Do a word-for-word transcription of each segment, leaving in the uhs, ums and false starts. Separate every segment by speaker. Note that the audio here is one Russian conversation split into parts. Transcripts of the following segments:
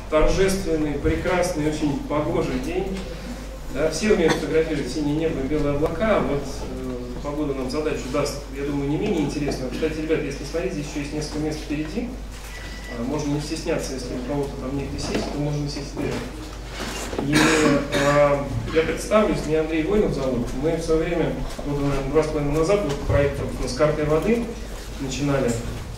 Speaker 1: торжественный, прекрасный, очень погожий день. Да, все умеют фотографировать синее небо и белые облака. Вот э, погода нам задачу даст, я думаю, не менее интересно. Кстати, ребята, если смотреть, здесь еще есть несколько мест впереди. А, можно не стесняться, если у кого-то там негде сесть, то можно сесть вперед. И э, я представлюсь, меня Андрей Войнов зовут. Мы в свое время, вот, наверное, два с половиной назад, вот проект с картой воды начинали.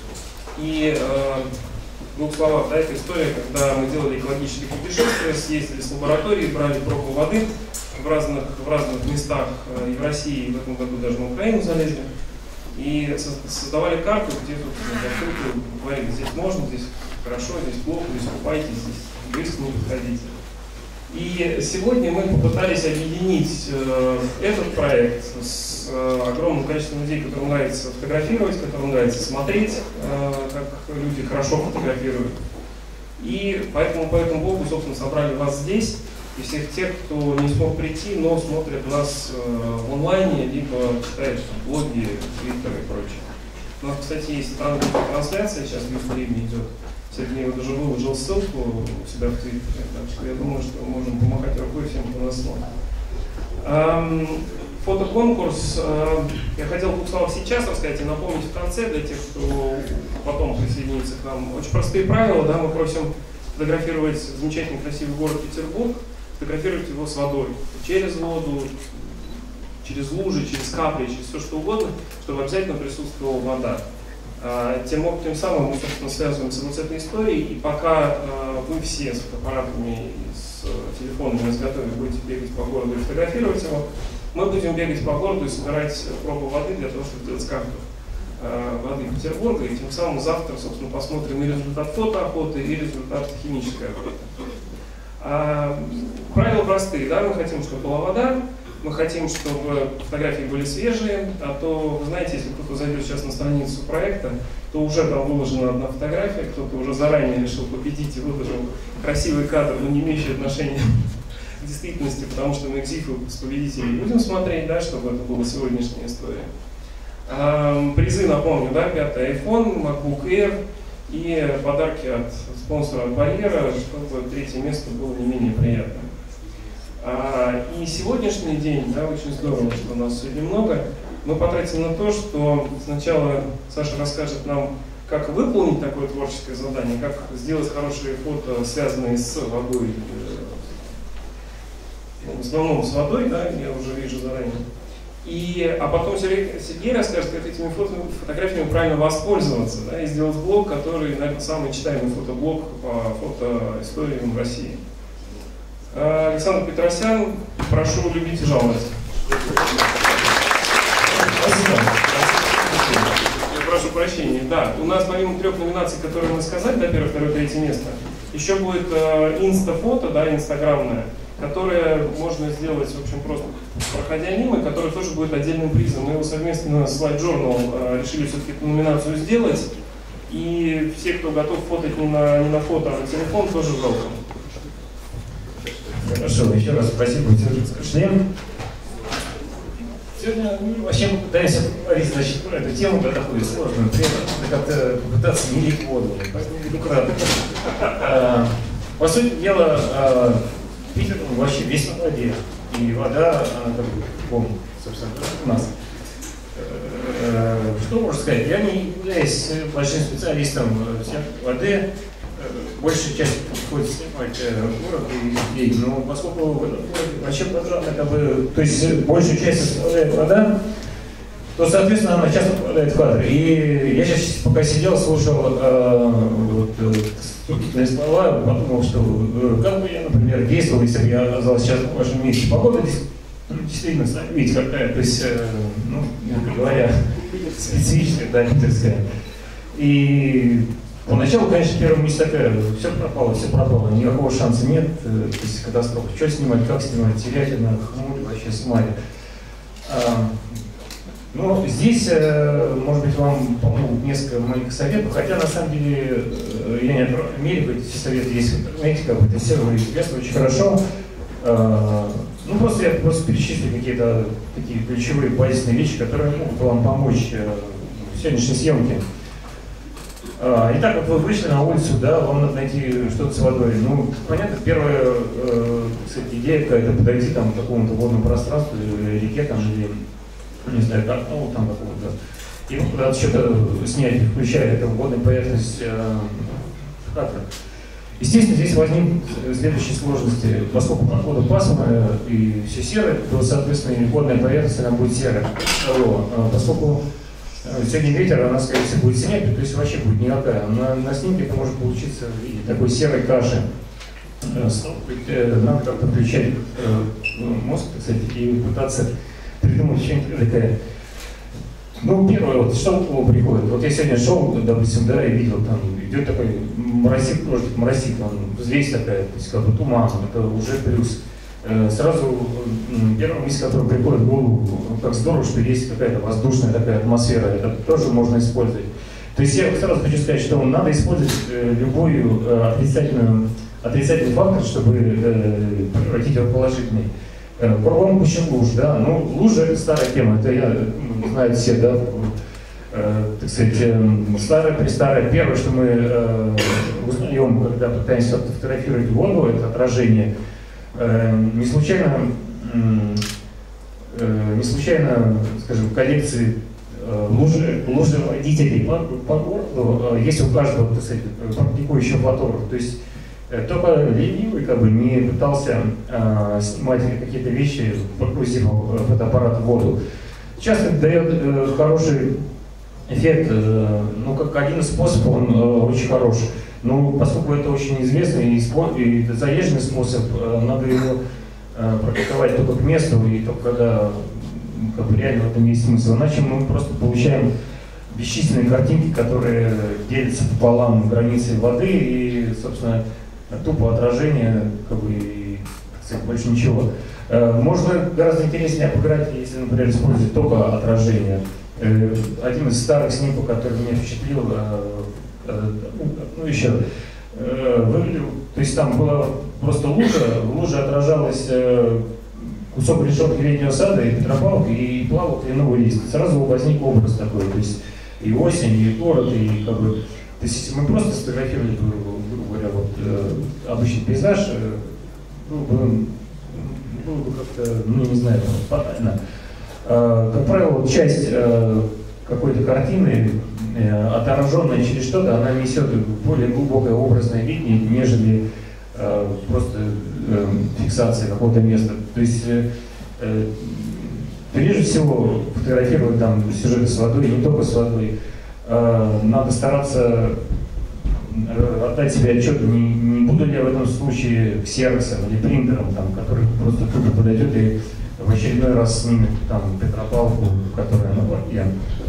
Speaker 1: И э, в двух словах, да, это история, когда мы делали экологические путешествия, съездили с лаборатории, брали пробу воды в разных, в разных местах и в России, и в этом году даже на Украину залезли. И создавали карту, где тут открыто говорили, здесь можно, здесь хорошо, здесь плохо, здесь купайтесь, здесь близко не подходите. И сегодня мы попытались объединить э, этот проект с э, огромным количеством людей, которым нравится фотографировать, которым нравится смотреть, э, как люди хорошо фотографируют. И поэтому по этому поводу, собственно, собрали вас здесь и всех тех, кто не смог прийти, но смотрит нас э, в онлайне, либо читает блоги, твиттер и прочее. У нас, кстати, есть трансляция, сейчас в Ютубе идет. Сергей вот уже выложил ссылку у себя в Твиттере, так что я думаю, что мы можем помахать рукой всем, кто нас смотрит. Эм, фотоконкурс. Э, я хотел в двух словах сейчас рассказать и напомнить в конце для тех, кто потом присоединится к нам. Очень простые правила, да, мы просим фотографировать замечательный красивый город Петербург, фотографировать его с водой, через воду, через лужи, через капли, через все что угодно, чтобы обязательно присутствовала вода. Тем, тем самым мы, собственно, связываемся вот с этой историей, и пока э, вы все с фотоаппаратами и с э, телефонами изготовили, будете бегать по городу и фотографировать его, мы будем бегать по городу и собирать пробу воды для того, чтобы делать карту э, воды Петербурга, и тем самым завтра, собственно, посмотрим и результат фотоохоты, и результат химической охоты. А, правила простые, да, мы хотим, чтобы была вода. Мы хотим, чтобы фотографии были свежие, а то, вы знаете, если кто-то зайдет сейчас на страницу проекта, то уже там выложена одна фотография, кто-то уже заранее решил победить и выложил красивый кадр, но не имеющий отношения к действительности, потому что мы экзифы с победителей будем смотреть, да, чтобы это была сегодняшняя история. А, призы, напомню, да, пятый iPhone, MacBook Air и подарки от спонсора от Барьера, чтобы третье место было не менее приятным. А, и сегодняшний день, да, очень здорово, что у нас сегодня много, мы потратим на то, что сначала Саша расскажет нам, как выполнить такое творческое задание, как сделать хорошие фото, связанные с водой, ну, в основном с водой, да, я уже вижу заранее. И, а потом Сергей, Сергей расскажет, как этими фото, фотографиями правильно воспользоваться, да, и сделать блог, который, наверное, самый читаемый фотоблог по фотоисториям в России. Александр Петросян, прошу любить и жаловать. Спасибо. Я прошу прощения. Да, у нас помимо трех номинаций, которые мы сказали, да, первое, второе, третье место, еще будет э, инста-фото, да, инстаграмное, которое можно сделать, в общем, просто проходя мимо, которое тоже будет отдельным призом. Мы его совместно с Light Journal э, решили все-таки эту номинацию сделать. И все, кто готов фотать не на, не на фото, а на телефон, тоже welcome.
Speaker 2: Хорошо, еще раз спасибо, шлем. Сегодня ну, вообще мы пытаемся говорить, значит, про эту тему, да, такую сложную, при этом как-то попытаться не лить воду. А, по сути дела, а, Питер ну, вообще весь в воде. И вода, она как бы, помню, собственно, у нас. А, что можно сказать? Я не являюсь большим специалистом воды. Большая часть приходится снимать город и людей, но поскольку вообще программа, как бы, то есть большую часть составляет вода, то, соответственно, она часто попадает в кадр. И я сейчас пока сидел, слушал э, вот, э, слова, подумал, что э, как бы я, например, действовал, если бы я оказался сейчас в вашем месте. Погода действительно, видите, какая, то есть, э, ну, мягко говоря, специфичная, да, питерская. И поначалу, конечно, первая мысль такая, все пропало, все пропало, никакого шанса нет, то есть катастрофа. Что снимать, как снимать, терятина, хмурь, вообще с моря. А, но здесь, может быть, вам помогут несколько моих советов, хотя на самом деле я не отправляю Америку, эти советы есть в интернете, как бы это все говорит очень хорошо. А, ну, просто я просто перечислю какие-то такие ключевые базисные вещи, которые могут вам помочь в сегодняшней съемке. А, итак, вот вы вышли на улицу, да, вам надо найти что-то с водой. Ну, понятно, первая э, кстати, идея какая-то подойти там, к какому-то водному пространству, или реке там, или, не знаю, как, ну, там какого-то. И вот куда-то что-то снять, включая эту водную поверхность э, катера. Естественно, здесь возникнут следующие сложности. Поскольку погода пасмурная и все серое, то, соответственно, и водная поверхность она будет серая. Поскольку сегодня ветер, она, скорее всего, будет снять, то есть вообще будет никакая. На, на снимке это может получиться в виде такой серой каши. Надо как-то включать мозг, кстати, и пытаться придумать что-нибудь такое. Ну, первое, вот, что к вам приходит? Вот я сегодня шел, допустим, да, и видел, там идет такой моросит, может, моросит, он, взвесь такая, то есть как бы туман, это уже плюс. Э, сразу первая мысль, которая приходит в голову, как здорово, что есть какая-то воздушная такая атмосфера, это тоже можно использовать. То есть я сразу хочу сказать, что надо использовать э, любую э, отрицательную, отрицательный фактор, чтобы э, превратить его в положительный. Кругом куча луж, да, ну лужа это старая тема, это я знаю все, да, э, так сказать, э, старая, престарая. Первое, что мы э, узнаем, когда пытаемся фотографировать воду, это отражение. Э, не случайно, э, не случайно, скажем, в коллекции э, лужи, лужи водителей по, по городу э, есть у каждого, так сказать, практикующего фотографа. То есть только ленивый как бы не пытался э, снимать какие-то вещи, погрузив фотоаппарат в воду. Часто это дает э, хороший эффект, э, ну как один из способов, он э, очень хорош. Но поскольку это очень известный и, и заезженный способ, э, надо его э, практиковать только к месту и только когда как бы, реально в этом есть смысл. Иначе мы просто получаем бесчисленные картинки, которые делятся пополам границей воды и, собственно, тупо отражение, как бы, и, так сказать, больше ничего. Можно гораздо интереснее обыграть, если, например, использовать только отражение. Один из старых снимков, который меня впечатлил, ну еще, выглядел, то есть там была просто лужа, в луже отражалась кусок решетки летнего сада и Петропавловка, и плавал кленовый лист. Сразу возник образ такой, то есть и осень, и город, и как бы... То есть мы просто сфотографировали, грубо говоря, вот, э, обычный пейзаж, э, было бы, было бы как-то, ну не знаю, фатально. Э, как правило, часть э, какой-то картины, э, отраженная через что-то, она несет более глубокое образное видение, нежели э, просто э, фиксация какого-то места. То есть, э, э, прежде всего, фотографировать там сюжеты с водой, не только с водой. Надо стараться отдать себе отчет, не, не буду ли я в этом случае ксероксом или принтером, там, который просто тупо подойдет и в очередной раз снимет там Петропавловку, которая на плаке.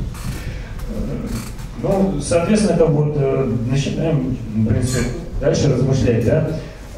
Speaker 2: Ну, соответственно, как вот начинаем, в принципе, дальше размышлять, да.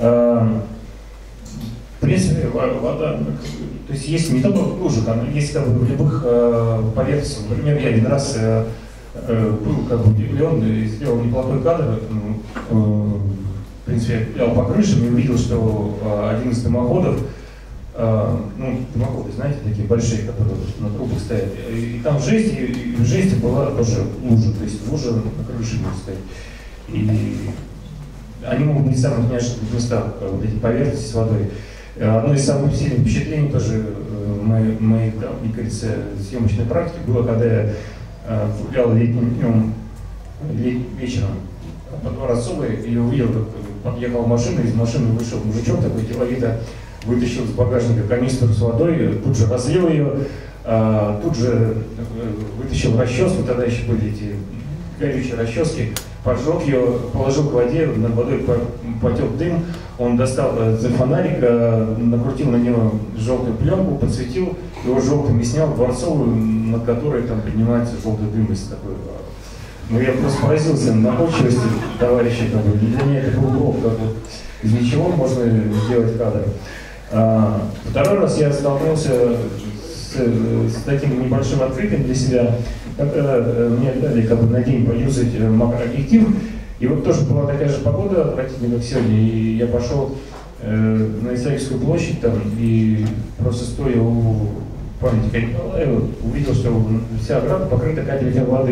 Speaker 2: В принципе, вода, то есть есть не только в лужах, она есть как бы в любых поверхностях. Например, я один раз был как бы удивлен и сделал неплохой кадр. В принципе, я по крышам и увидел, что один из дымоходов, ну, дымоходы, знаете, такие большие, которые на трубах стоят, и там в жести, и в жести была тоже лужа, то есть лужа на крыше будет стоять. И они могут быть в самых неожиданных местах, вот эти поверхности с водой. Одно из самых сильных впечатлений тоже в моей, моей там, мне кажется, съемочной практике было, когда я гулял летним днем, летним вечером по Дворцовой, и увидел, как подъехала машина, из машины вышел мужичок такой деловито, вытащил из багажника канистру с водой, тут же разлил ее, тут же вытащил расческу, тогда еще были эти горючие расчески, поджег ее, положил к воде, над водой потек дым, он достал фонарик, накрутил на него желтую пленку, подсветил, его желтым и снял дворцовую, над которой там поднимается желтый дым из такой. Ну я просто поразился находчивости товарища, как бы. Для меня это был урок, как вот из ничего можно сделать кадр. А, второй раз я столкнулся с, с таким небольшим открытием для себя, когда мне дали как бы на день поюзать макрообъектив, и вот тоже была такая же погода, отвратительная, как сегодня, и я пошел э, на Исаакиевскую площадь там, и просто стоя у памятника Николаева, увидел, что вся ограда покрыта капельками воды.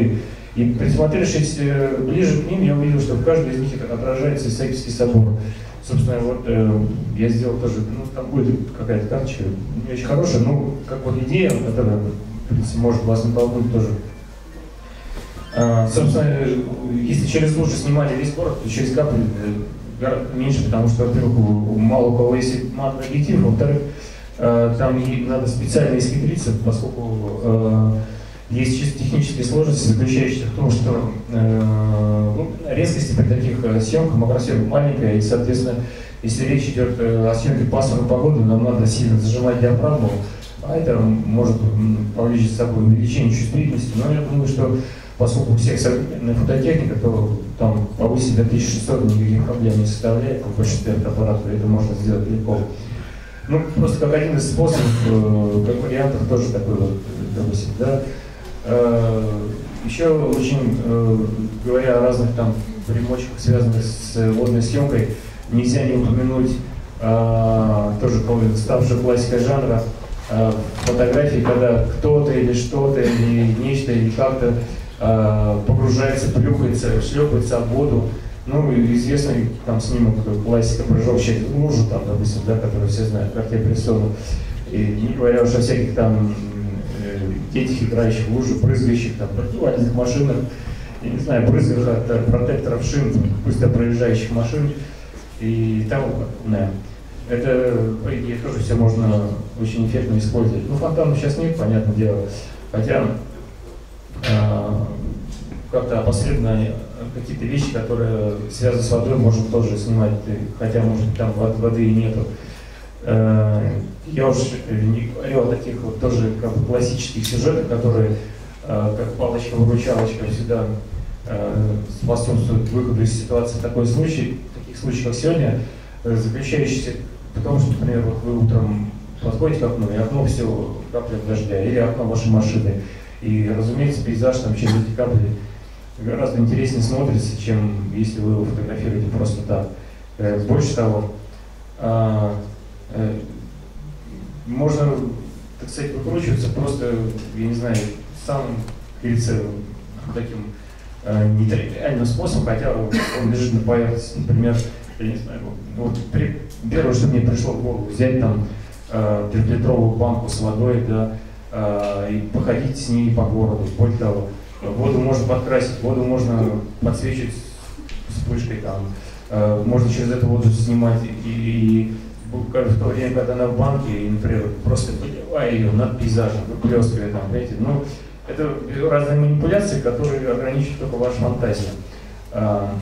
Speaker 2: И присмотревшись ближе к ним, я увидел, что в каждой из них отражается Исаакиевский собор. Собственно, вот э, я сделал тоже, ну, там будет какая-то карточка, не очень хорошая, но как вот идея, которая, в принципе, может вас натолкнуть тоже. А, собственно, если через лужи снимали весь город, то через капли гораздо меньше, потому что, во-первых, мало у кого есть матовый объектив, во-вторых, э, там и надо специально исхитриться, поскольку э, есть чисто технические сложности, заключающиеся в том, что э, ну, резкости при таких э, съемках макросъемка маленькая, и, соответственно, если речь идет э, о съемке пасмурной погоды, нам надо сильно зажимать диафрагму, а это может повлечь за собой увеличение чувствительности. Но я думаю, что поскольку у всех современная фототехника, то там повысить до тысячи шестисот никаких проблем не составляет, в большинстве аппаратов это можно сделать легко. Ну, просто как один из способов, э, как вариантов тоже такой вот, допустим, да. Еще очень, говоря о разных там примочках, связанных с водной съемкой, нельзя не упомянуть тоже ставшую классикой жанра фотографии, когда кто-то или что-то, или нечто, или как-то погружается, плюхается, шлепается об воду. Ну, известный там снимок, классика, прыжок через лужу, там, допустим, да, который все знают, как я присутствую. И не говоря уж о всяких там детях, играющих в лужу, прызгающих там противовательных машинах, я не знаю, брызгах от протекторов шин, быстро проезжающих машин и того подобное. Это, по идее, тоже все можно очень эффектно использовать. Ну, фонтанов сейчас нет, понятное дело, хотя э, как-то опосредованно какие-то вещи, которые связаны с водой, можно тоже снимать, хотя, может быть, там воды и нету. Я уж не говорю о таких вот тоже как бы классических сюжетах, которые как палочка-выручалочка всегда способствуют выходу из ситуации. Такой случай, таких случаев, как сегодня, заключающийся в том, что, например, вот вы утром подходите к окну, и окно все в каплях дождя, или окно вашей машины. И, разумеется, пейзаж там через эти капли гораздо интереснее смотрится, чем если вы его фотографируете просто так. Больше того, можно, так сказать, выкручиваться просто, я не знаю, самым, как говорится, таким э, нетривиальным способом, хотя он лежит на поверхности. Например, я не знаю, вот при, первое, что мне пришло в голову, взять там э, трехлитровую банку с водой, да, э, и походить с ней по городу. Более того, воду можно подкрасить, воду можно подсвечивать вспышкой, там, э, можно через эту воду снимать и, и в то время, когда она в банке, и, например, просто поливая ее над пейзажем, выплескивая там, знаете, ну, это разные манипуляции, которые ограничивают только вашу фантазию. А,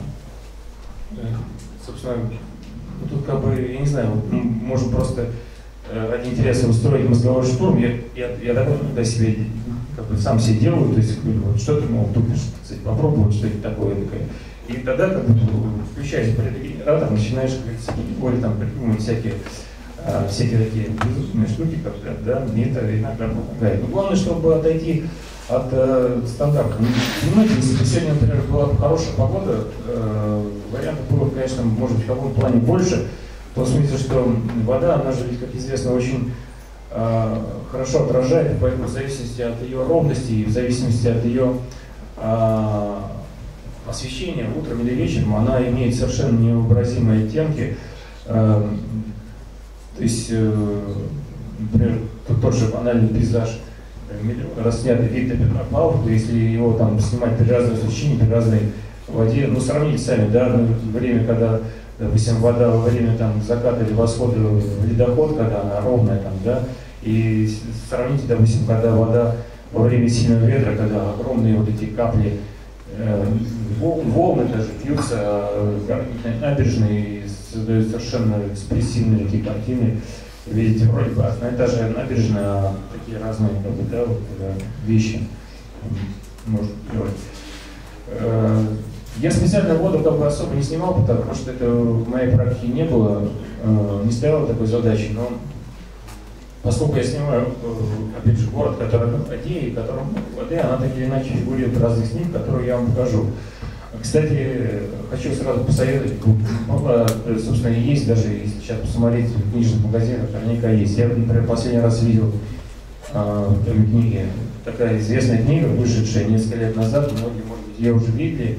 Speaker 2: собственно, тут как бы, я не знаю, вот, можно просто ради интереса устроить мозговой штурм. Я, я, я такой иногда себе, как бы, сам себе делаю, то есть, вот, что-то, мол, тут, кстати, попробовать, что-то такое, такое. И тогда, как бы, включаешь предгенератор, начинаешь, как говорится, или там придумывать всякие, а, всякие такие безумные штуки, как да, мне это иногда помогает. Но главное, чтобы отойти от э, стандарта. Понимаете, если бы сегодня, например, была хорошая погода, э, вариантов было, конечно, может быть, в каком-то плане больше, в том смысле, что вода, она же, как известно, очень э, хорошо отражает, поэтому в зависимости от ее ровности и в зависимости от ее э, освещения утром или вечером, она имеет совершенно невообразимые оттенки. Э, то есть, э, например, тут тот же банальный пейзаж, расснятый вид на Петропавловку, если его там снимать при разной освещении, при разной воде, ну сравните сами, да, время, когда, допустим, вода во время там заката или восхода в ледоход, когда она ровная там, да, и сравните, допустим, когда вода во время сильного ветра, когда огромные вот эти капли, э, волны даже бьются набережные и создают совершенно экспрессивные такие картины. Видите, вроде бы одна и та же набережная, а такие разные, как бы, да, вот, вещи можно делать. Я специально воду как бы особо не снимал, потому что это в моей практике не было, не стояло такой задачи, но поскольку я снимаю, опять же, город, который в воде, и котором воды, она так или иначе фигурирует в разных снимках, которые я вам покажу. Кстати, хочу сразу посоветовать, собственно, есть даже, если сейчас посмотреть в книжных магазинах, наверняка есть. Я, например, последний раз видел а, в этой книге, такая известная книга, вышедшая несколько лет назад, многие, может быть, я уже видели,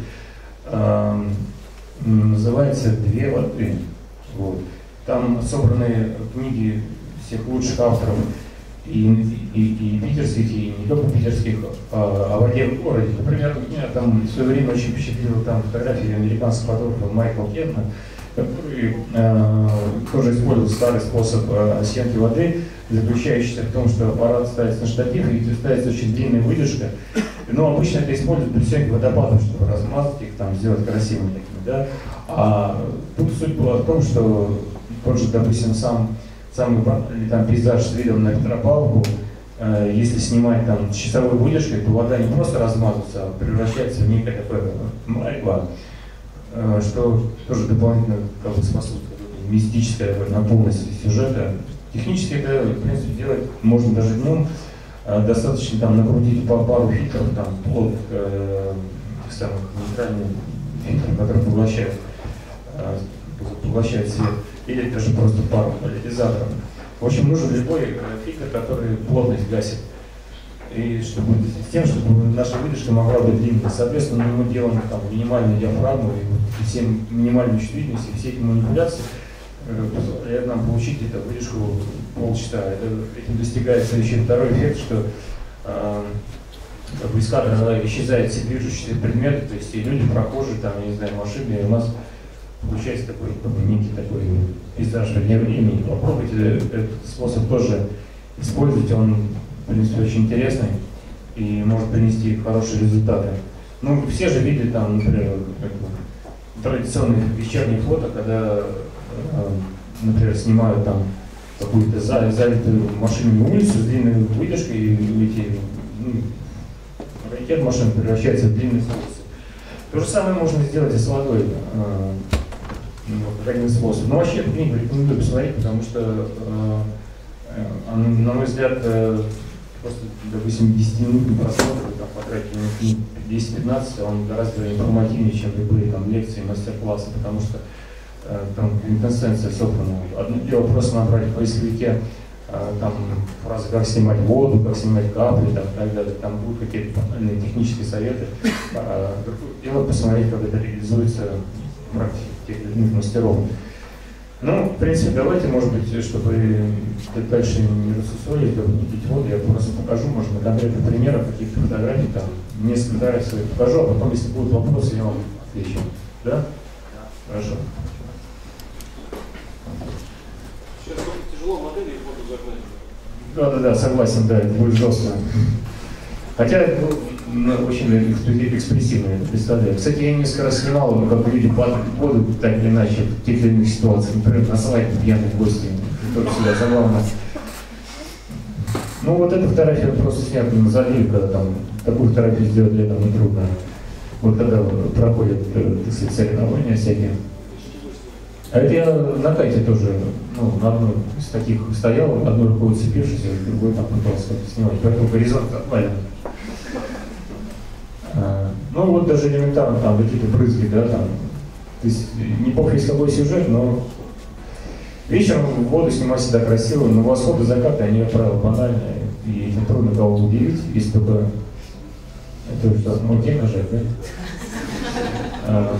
Speaker 2: э, называется «Две воды». Вот. Там собраны книги всех лучших авторов и, и, и питерских, и не только питерских, а, о воде в городе. Например, меня там в свое время очень впечатлила там фотография американского фотографа Майкла Кетна, который э, тоже использовал старый способ э, съемки воды, заключающийся в том, что аппарат ставится на штатив и ставится очень длинная выдержка. Но обычно это используют при съемке водопадов, чтобы размазать их, там, сделать красивыми такими, да. А тут суть была в том, что тот же, допустим, сам самый там, пейзаж с видом на Петропавловку, э, если снимать там с часовой выдержкой, то вода не просто размазывается, а превращается в некое такое марево, э, что тоже дополнительно как бы, способствует мистической наполненности сюжета. Технически это, в принципе, делать можно даже днем. Э, достаточно там накрутить по пару фильтров, там, плот э, самых нейтральных фильтров, которые поглощают, э, поглощают свет, или даже просто пару поляризаторов. В общем, нужен любой фильтр, который плотность гасит. И чтобы с тем, чтобы наша выдержка могла быть длинной. Соответственно, мы делаем там минимальную диафрагму и все минимальную чувствительность, и все эти манипуляции позволяют нам получить эту выдержку полчаса. Это, этим достигается еще второй эффект, что э, как бы из кадра исчезают все движущиеся предметы, то есть и люди, прохожие, там, я не знаю, машины, и у нас получается такой, некий такой пейзаж вне времени. Попробуйте этот способ тоже использовать, он, в принципе, очень интересный и может принести хорошие результаты. Ну, все же видели там, например, традиционные вечерние фото, когда, например, снимают там какую-то залитую машинную улицу с длинной выдержкой, и эти, ну, ракет машин превращается в длинные улицы. То же самое можно сделать и с водой. Как один способ. Но вообще эту книгу рекомендую посмотреть, потому что, э, э, на мой взгляд, э, просто, допустим, десятиминутный просмотр, там, потратить минут десять-пятнадцать, он гораздо информативнее, чем любые там лекции, мастер-классы, потому что э, там интенсенция собрана. Одно дело просто набрать в поисковике э, там фразы, как снимать воду, как снимать капли, там, и так далее, там будут какие-то банальные технические советы. А другое дело посмотреть, как это реализуется в практике тех или иных мастеров. Ну, в принципе, давайте, может быть, чтобы дальше не рассусолить, чтобы не пить воду, я просто покажу, может, на конкретных примерах каких-то фотографий, там, несколько фотографий своих покажу, а потом, если будут вопросы, я вам отвечу. Да? Да. Хорошо.
Speaker 3: Сейчас будет тяжело модели фото загнать.
Speaker 2: Да-да-да, согласен, да, это будет жестко. Хотя, ну, очень экспрессивно это представляю. Кстати, я несколько раз снимал, как люди падают в воду, так или иначе, в тех или иных ситуациях. Например, на свадьбе пьяных гостей. Только сюда забавно. Ну, вот эта фотография просто снята на заливе, когда там такую фотографию сделать для этого нетрудно. Вот когда проходят, так сказать, соревнования всякие. А это я на кайте тоже, ну, на одной из таких стоял, одной рукой уцепившись, а другой там пытался как-то снимать. Поэтому горизонт нормально. А, ну вот даже элементарно там какие-то брызги, да, там. То есть не помню, есть какой сюжет, но вечером в воду снимать всегда красиво, но восходы, закаты, они, как правило, банальные, и не трудно кого удивить, если только это что, ну, где нажать, да? А,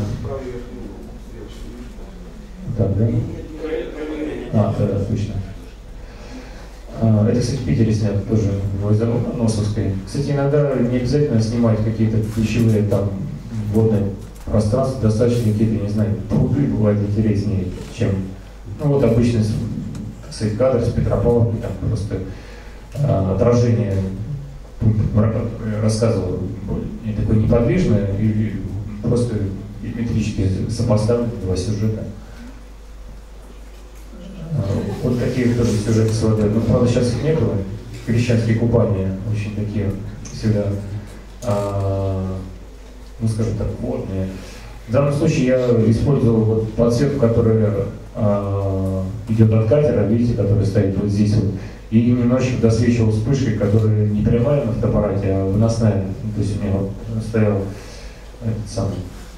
Speaker 2: так, да? А, да, да, точно. А, это, кстати, в Питере снято тоже, в озеро Носовской. Кстати, иногда не обязательно снимать какие-то ключевые там водные пространства, достаточно какие-то, не знаю, пруды бывают интереснее, чем, ну вот обычно, так сказать, кадр с Петропавловки, там просто а, отражение, рассказывал, не такое неподвижное, и просто геометрически сопоставлены два сюжета. Вот такие тоже сюжеты с водой. Ну, правда, сейчас их нету. Крещенские купания очень такие всегда, а, ну, скажем так, водные. В данном случае я использовал вот подсветку, которая а, идет от катера, видите, которая стоит вот здесь вот. И немножечко досвечивал вспышкой, которая не прямая на фотоаппарате, а выносная. То есть у меня вот стоял этот самый,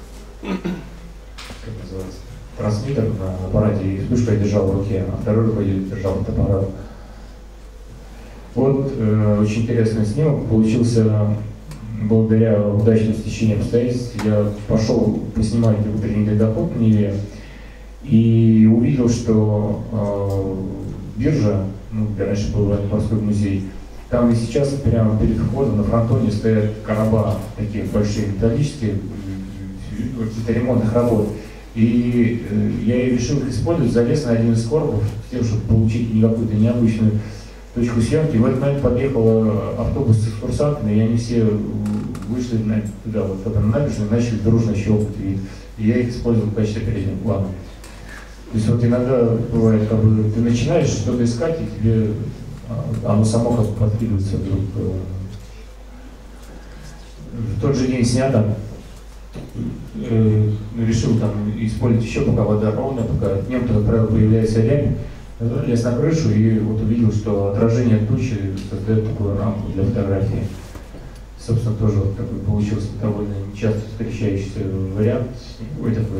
Speaker 2: как называется, трансмиттер на аппарате, и вспышку я держал в руке, а второй рукой я держал фотоаппарат. Вот э, очень интересный снимок получился. благодаря удачному стечению обстоятельств я пошел поснимать утренний ледоход на Неве и увидел, что э, биржа, ну, где раньше был военно-морской музей, там и сейчас прямо перед входом на фронтоне стоят короба такие большие металлические, каких-то ремонтных работ. И э, я решил их использовать, залез на один из коробов, с тем, чтобы получить не какую-то необычную точку съемки. В этот момент подъехал автобус с экскурсантами, и они все вышли на, туда, вот, на набережную, и начали дружно щелкать. И, и я их использовал в качестве переднего плана. То есть вот иногда бывает, как бы ты начинаешь что-то искать, и тебе оно само как бы подкидывается вдруг. В тот же день снято. Э, решил там использовать еще, пока вода ровная, пока днем, как правило, появляется рябь. Лез на крышу и вот увидел, что отражение тучи создает такую рамку для фотографии. Собственно, тоже вот такой получился довольно часто встречающийся вариант. Ой, такой.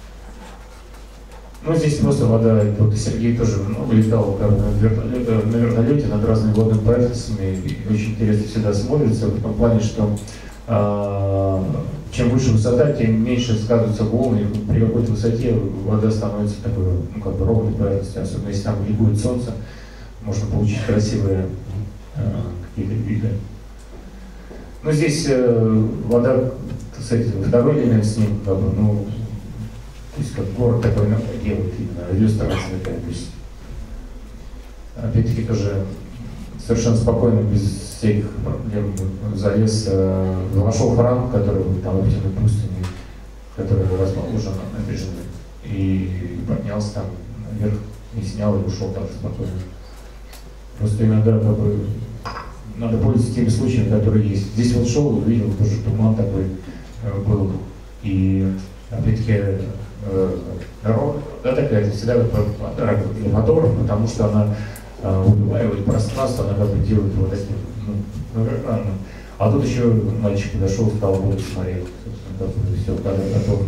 Speaker 2: Ну, здесь просто вода, вот Сергей тоже много летал как, на, вертолете, на вертолете над разными водными поверхностями, и очень интересно всегда смотрится, в том плане, что а, чем выше высота, тем меньше складываются волны, и при какой-то высоте вода становится такой, ну, как бы ровной поверхностью, особенно если там ликует солнце, можно получить красивые а, какие-то виды. Но здесь э, вода, кстати, второй элемент с ним, как бы, ну, то есть как город такой делает именно, иллюстрация такая, то есть опять-таки тоже совершенно спокойно, без всяких проблем залез, э, вошел в храм, который был там в объективной пустыне, который расположен на набережной, и поднялся там наверх, и снял, и ушел так же спокойно. Просто иногда как бы надо пользоваться теми случаями, которые есть. Здесь вот шел, увидел, тоже туман такой э, был, и опять-таки э, дорога, да, такая, всегда подарок для фотографа, потому что она э, убивает пространство, она как бы делает его таким, ну, экраном. А тут еще мальчик подошел, стал воду смотреть, собственно, как бы все, кадр готов.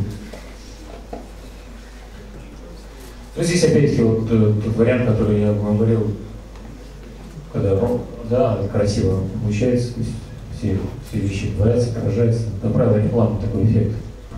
Speaker 2: Ну, здесь опять-таки вот тот вариант, который я вам говорил, когда да, красиво получается, то есть все, все вещи творятся, отражаются. Как правило, реклама такой эффект.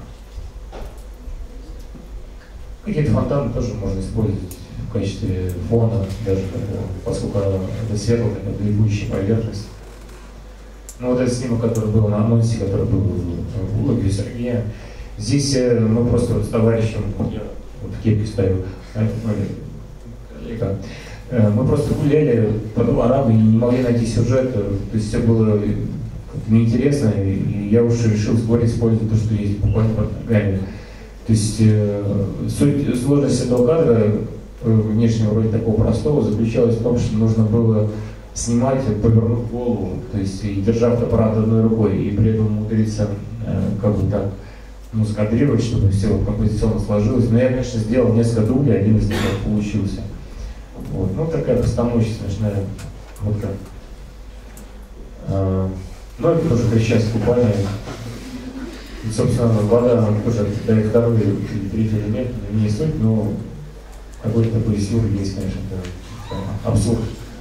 Speaker 2: Какие-то фонтаны тоже можно использовать в качестве фона, даже поскольку это светлая, такая далекущая поверхность. Ну вот этот снимок, который был на анонсе, который был в блоге Сергея. Здесь мы просто вот с товарищем, я вот в кепке ставил, коллега, мы просто гуляли по дворам и не могли найти сюжет, то есть все было неинтересно, и я уже решил сборить использовать то, что есть буквально под ногами. То есть э, суть сложности этого кадра, внешне вроде такого простого, заключалась в том, что нужно было снимать, повернув голову, то есть и держа фотоаппарат одной рукой, и при этом умудриться э, как бы так, ну, скадрировать, чтобы все композиционно сложилось. Но я, конечно, сделал несколько дублей, один из них получился. Вот. Ну, такая постановочная, смешная фотка. А, ну, это тоже христианское купание. И, собственно, вода тоже дает второй или третий элемент, не суть, но какой-то такой сюр есть, конечно, это абсурд.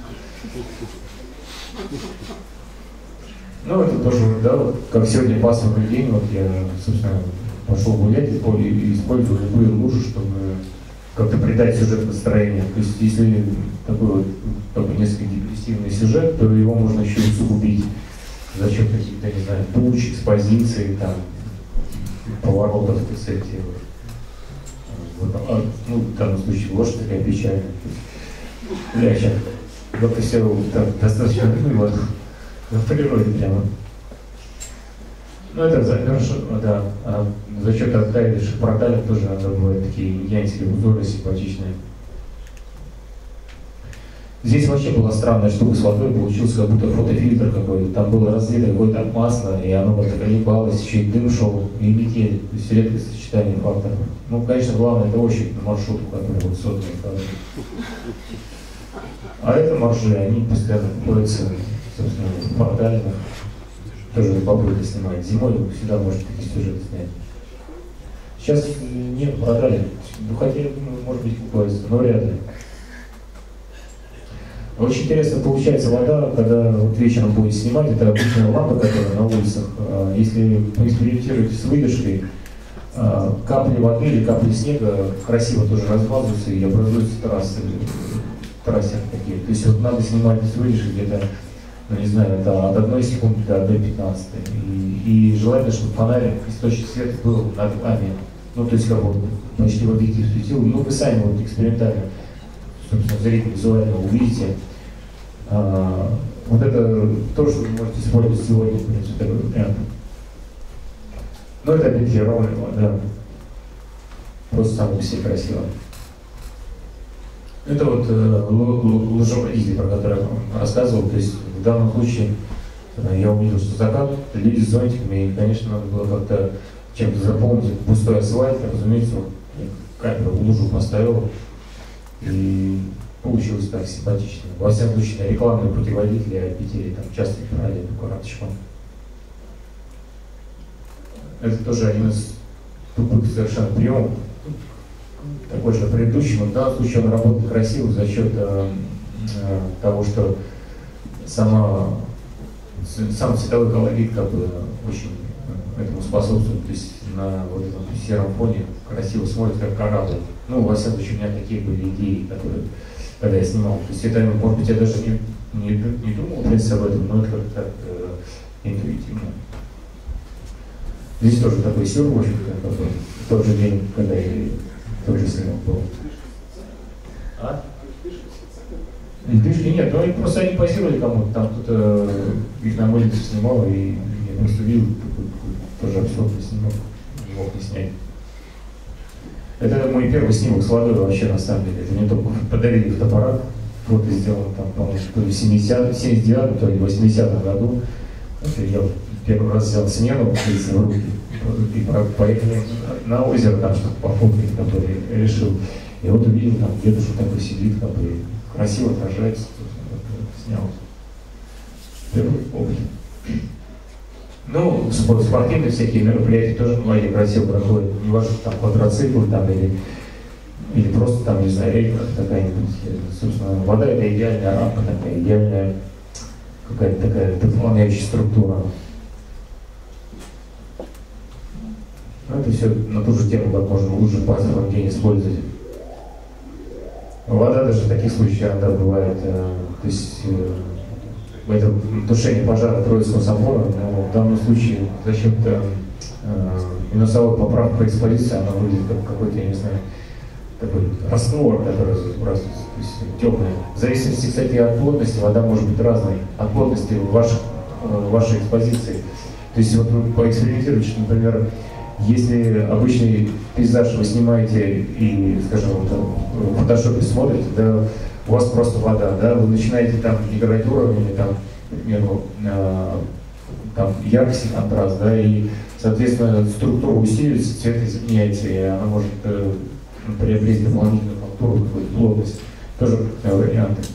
Speaker 2: Ну, это тоже, да, вот, как сегодня пасмурный день, вот я, собственно, пошел гулять и использую любые лужи, чтобы как-то придать сюжет настроение. То есть, если такой вот такой несколько депрессивный сюжет, то его можно еще и усугубить за счет каких-то, не знаю, туч, экспозиций, там, поворотов, так сказать. Вот, а, ну, в данном случае ложь такая печальная. Бля, сейчас как-то все так, достаточно было в природе прямо. Ну, это замерзшее, да. А за счет оттаивших проталин тоже надо бывает такие индианские узоры симпатичные. Здесь вообще была странная штука с водой, получился как будто фотофильтр какой-то. Там было разлито какое-то масло, и оно вот колебалось, еще и дым шел, и метель. То есть редкое сочетание факторов. Ну, конечно, главное, это ощупь на маршрутку, который вот сотный. А это моржи, они постоянно находятся, собственно, в порталинах. Тоже попытка снимать. Зимой всегда можете такие сюжеты снять. Сейчас нет порталин. Ну, хотя, может быть, купаются, но вряд ли. Очень интересно получается вода, когда вот вечером будет снимать, это обычная лампа, которая на улицах. Если поэкспериментируете с выдержкой, капли воды или капли снега красиво тоже размазываются и образуются трассы, трассы такие. То есть вот надо снимать с выдержкой где-то, ну не знаю, это от одной секунды до одной пятнадцатой. И, и желательно, чтобы фонарик, источник света был над вами. Ну то есть как бы почти в объектив светил. Ну вы сами вот экспериментально, собственно, зритель визуально увидите. А, вот это то, что вы можете использовать сегодня, в принципе, такой вариант. Но это опять-таки ровная вода. Просто само по себе красиво. Это вот э, лужеводитель, про который я вам рассказывал. То есть в данном случае э, я увидел, что закат, люди с зонтиками, и, конечно, надо было как-то чем-то заполнить пустой асфальт. Разумеется, вот, камеру в лужу поставил, и получилось так симпатично. Во всяком случае, на рекламные путеводители о Питере там часто брали эту карточку. Это тоже один из тупых совершенно приемов. Такой же предыдущий, но в данном случае он работает красиво за счет э, э, того, что сама, сам цветовой колорит как бы очень этому способствует. То есть на вот этом сером фоне красиво смотрит, как корабль. Ну, во всяком случае, у меня такие были идеи, которые, когда я снимал. То есть это, может быть, я даже не, не, не думал, в принципе, об этом, но это как-то так э, интуитивно. Здесь тоже такой сюр, в общем-то, такой, в тот же день, когда я тоже снимал был. А? Пишки нет, но они просто они позировали кому-то, там кто-то их на мыльнице снимал, и я просто видел, тоже абсолютно снимок, не мог не снять. Это мой первый снимок с водой вообще, на самом деле. Это мне только подарили фотоаппарат, фото сделан там, по-моему, то ли в семидесятом, семьдесят девятом, то ли в восьмидесятом году. Это я первый раз взял смену в руки и поехали на озеро, там что-то пофоткать, который решил. И вот увидел, там дедушка такой сидит, как бы красиво отражается, снял. Первый опыт. Ну, спортивные всякие мероприятия тоже в воде красиво проходят. Не важно, там квадроциклы там, или, или просто там, не знаю, рейка какая-нибудь. Собственно, вода это идеальная рамка такая, идеальная какая-то такая дополняющая структура. Ну, это все на ту же тему, как можно лучше в пасмурный день использовать. Вода даже в таких случаях иногда бывает, э, то есть э, это тушение пожара Троицкого собора, но в данном случае за счет э, э, минусовой поправки по экспозиции она выглядит как какой-то, я не знаю, такой раствор, который сбрасывается, то есть теплый. В зависимости, кстати, от плотности, вода может быть разной, от плотности ваших, э, вашей экспозиции. То есть вот вы поэкспериментируете, что, например, если обычный пейзаж вы снимаете и, скажем, в фотошопе смотрите, да, у вас просто вода, да, вы начинаете там играть уровнями, там, к примеру, э, там яркость и контраст, да, и, соответственно, структура усиливается, цвет изменяется, и она может э, приобрести дополнительную фактуру, какую-то плотность. Тоже э, варианты.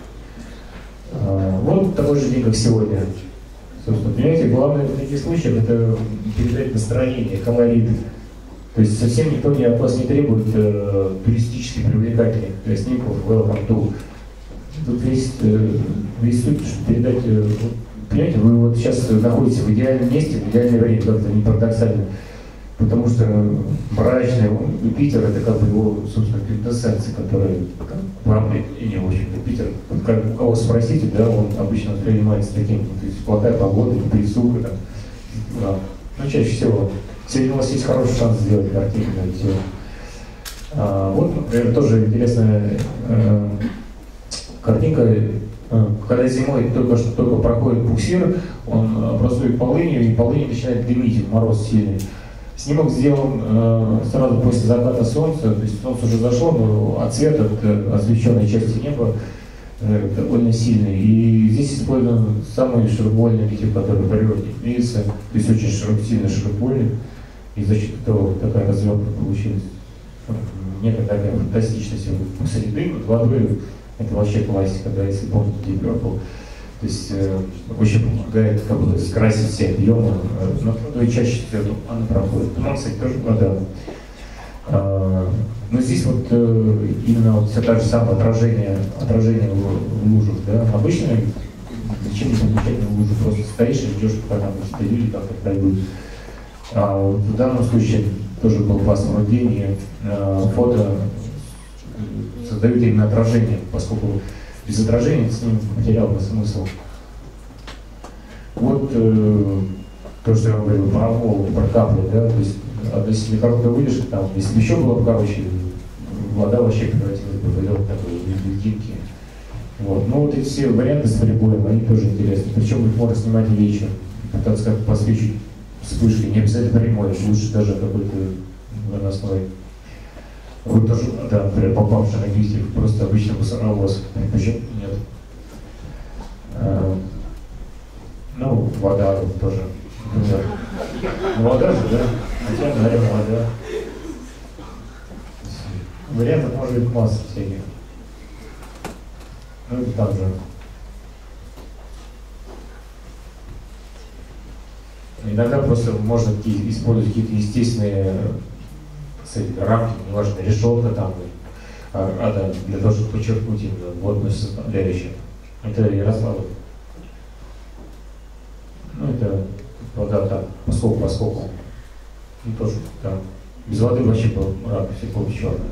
Speaker 2: Э, вот такой же день, как сегодня. Собственно, понимаете, главное в таких случаях это передать настроение, колорит. То есть совсем никто не от вас не требует э, туристически привлекательных э, снимков welcome to. Тут весь, э, весь суть, чтобы передать, э, понимаете, вы вот сейчас находитесь в идеальном месте, в идеальное время, как-то не парадоксально. Потому что брачный Питер это как бы его, собственно, квинтэссенция, которая вам и не очень-то Питер. Вот как у кого спросите, да, он обычно воспринимается таким, то есть плохая погода, присуха, там, да. Но чаще всего сегодня у вас есть хороший шанс сделать картину, да, а, вот, например, тоже интересная э, картинка. Когда зимой только что только проходит буксир, он образует полынью, и полынь начинает дымить, мороз сильный. Снимок сделан э, сразу после заката солнца, то есть солнце уже зашло, но отсвет от э, освещенной части неба э, довольно сильный. И здесь использован самый широкоугольный объектив, который в природе имеется, то есть очень широк, сильно широкоугольный, и за счет этого такая развертка получилась. Некая такая фантастичность. Кстати, дым над водой, это вообще классика, да, если помните Deep Purple. То есть э, очень помогает как бы скрасить все объемы, э, но и чаще всего она проходит. Туман, кстати, тоже вода. А, но здесь вот э, именно вот все то же самое отражение, отражение в, в лужах, да. Обычно ничем не замечательно в луже, просто стоишь и ждешь, пока там какие-то люди как-то пройдут. А вот в данном случае тоже был пасмурный день, и э, фото создают именно отражение, поскольку без отражения с ним потерял бы смысл. Вот э, то, что я говорил про волны, про капли, да, то есть а если короткая выдержка, там, если бы еще было бы короче, вода вообще превратилась бы в лед такой, в льдинки. Вот. Ну вот эти все варианты с прибоем, они тоже интересны. Причем их можно снимать вечером, пытаться как посвечить вспышкой, не обязательно прямой, лучше даже какой-то наносной. Вот тоже, да, например, попавший на гвоздик, просто обычно босоновоз, почему нет. А, ну, вода тоже. Например. Ну, вода же, да? Хотя, наверное, вода. Вариантов может быть масса всяких. Ну, и там же. Иногда просто можно использовать какие-то естественные рамки, неважно, решетка там, а, а, да, для того, чтобы подчеркнуть именно водную составляющую. Это Ярославль. Ну, это вода так, поскольку, поскольку. Ну, тоже, да. Без воды вообще был рак, все было черное.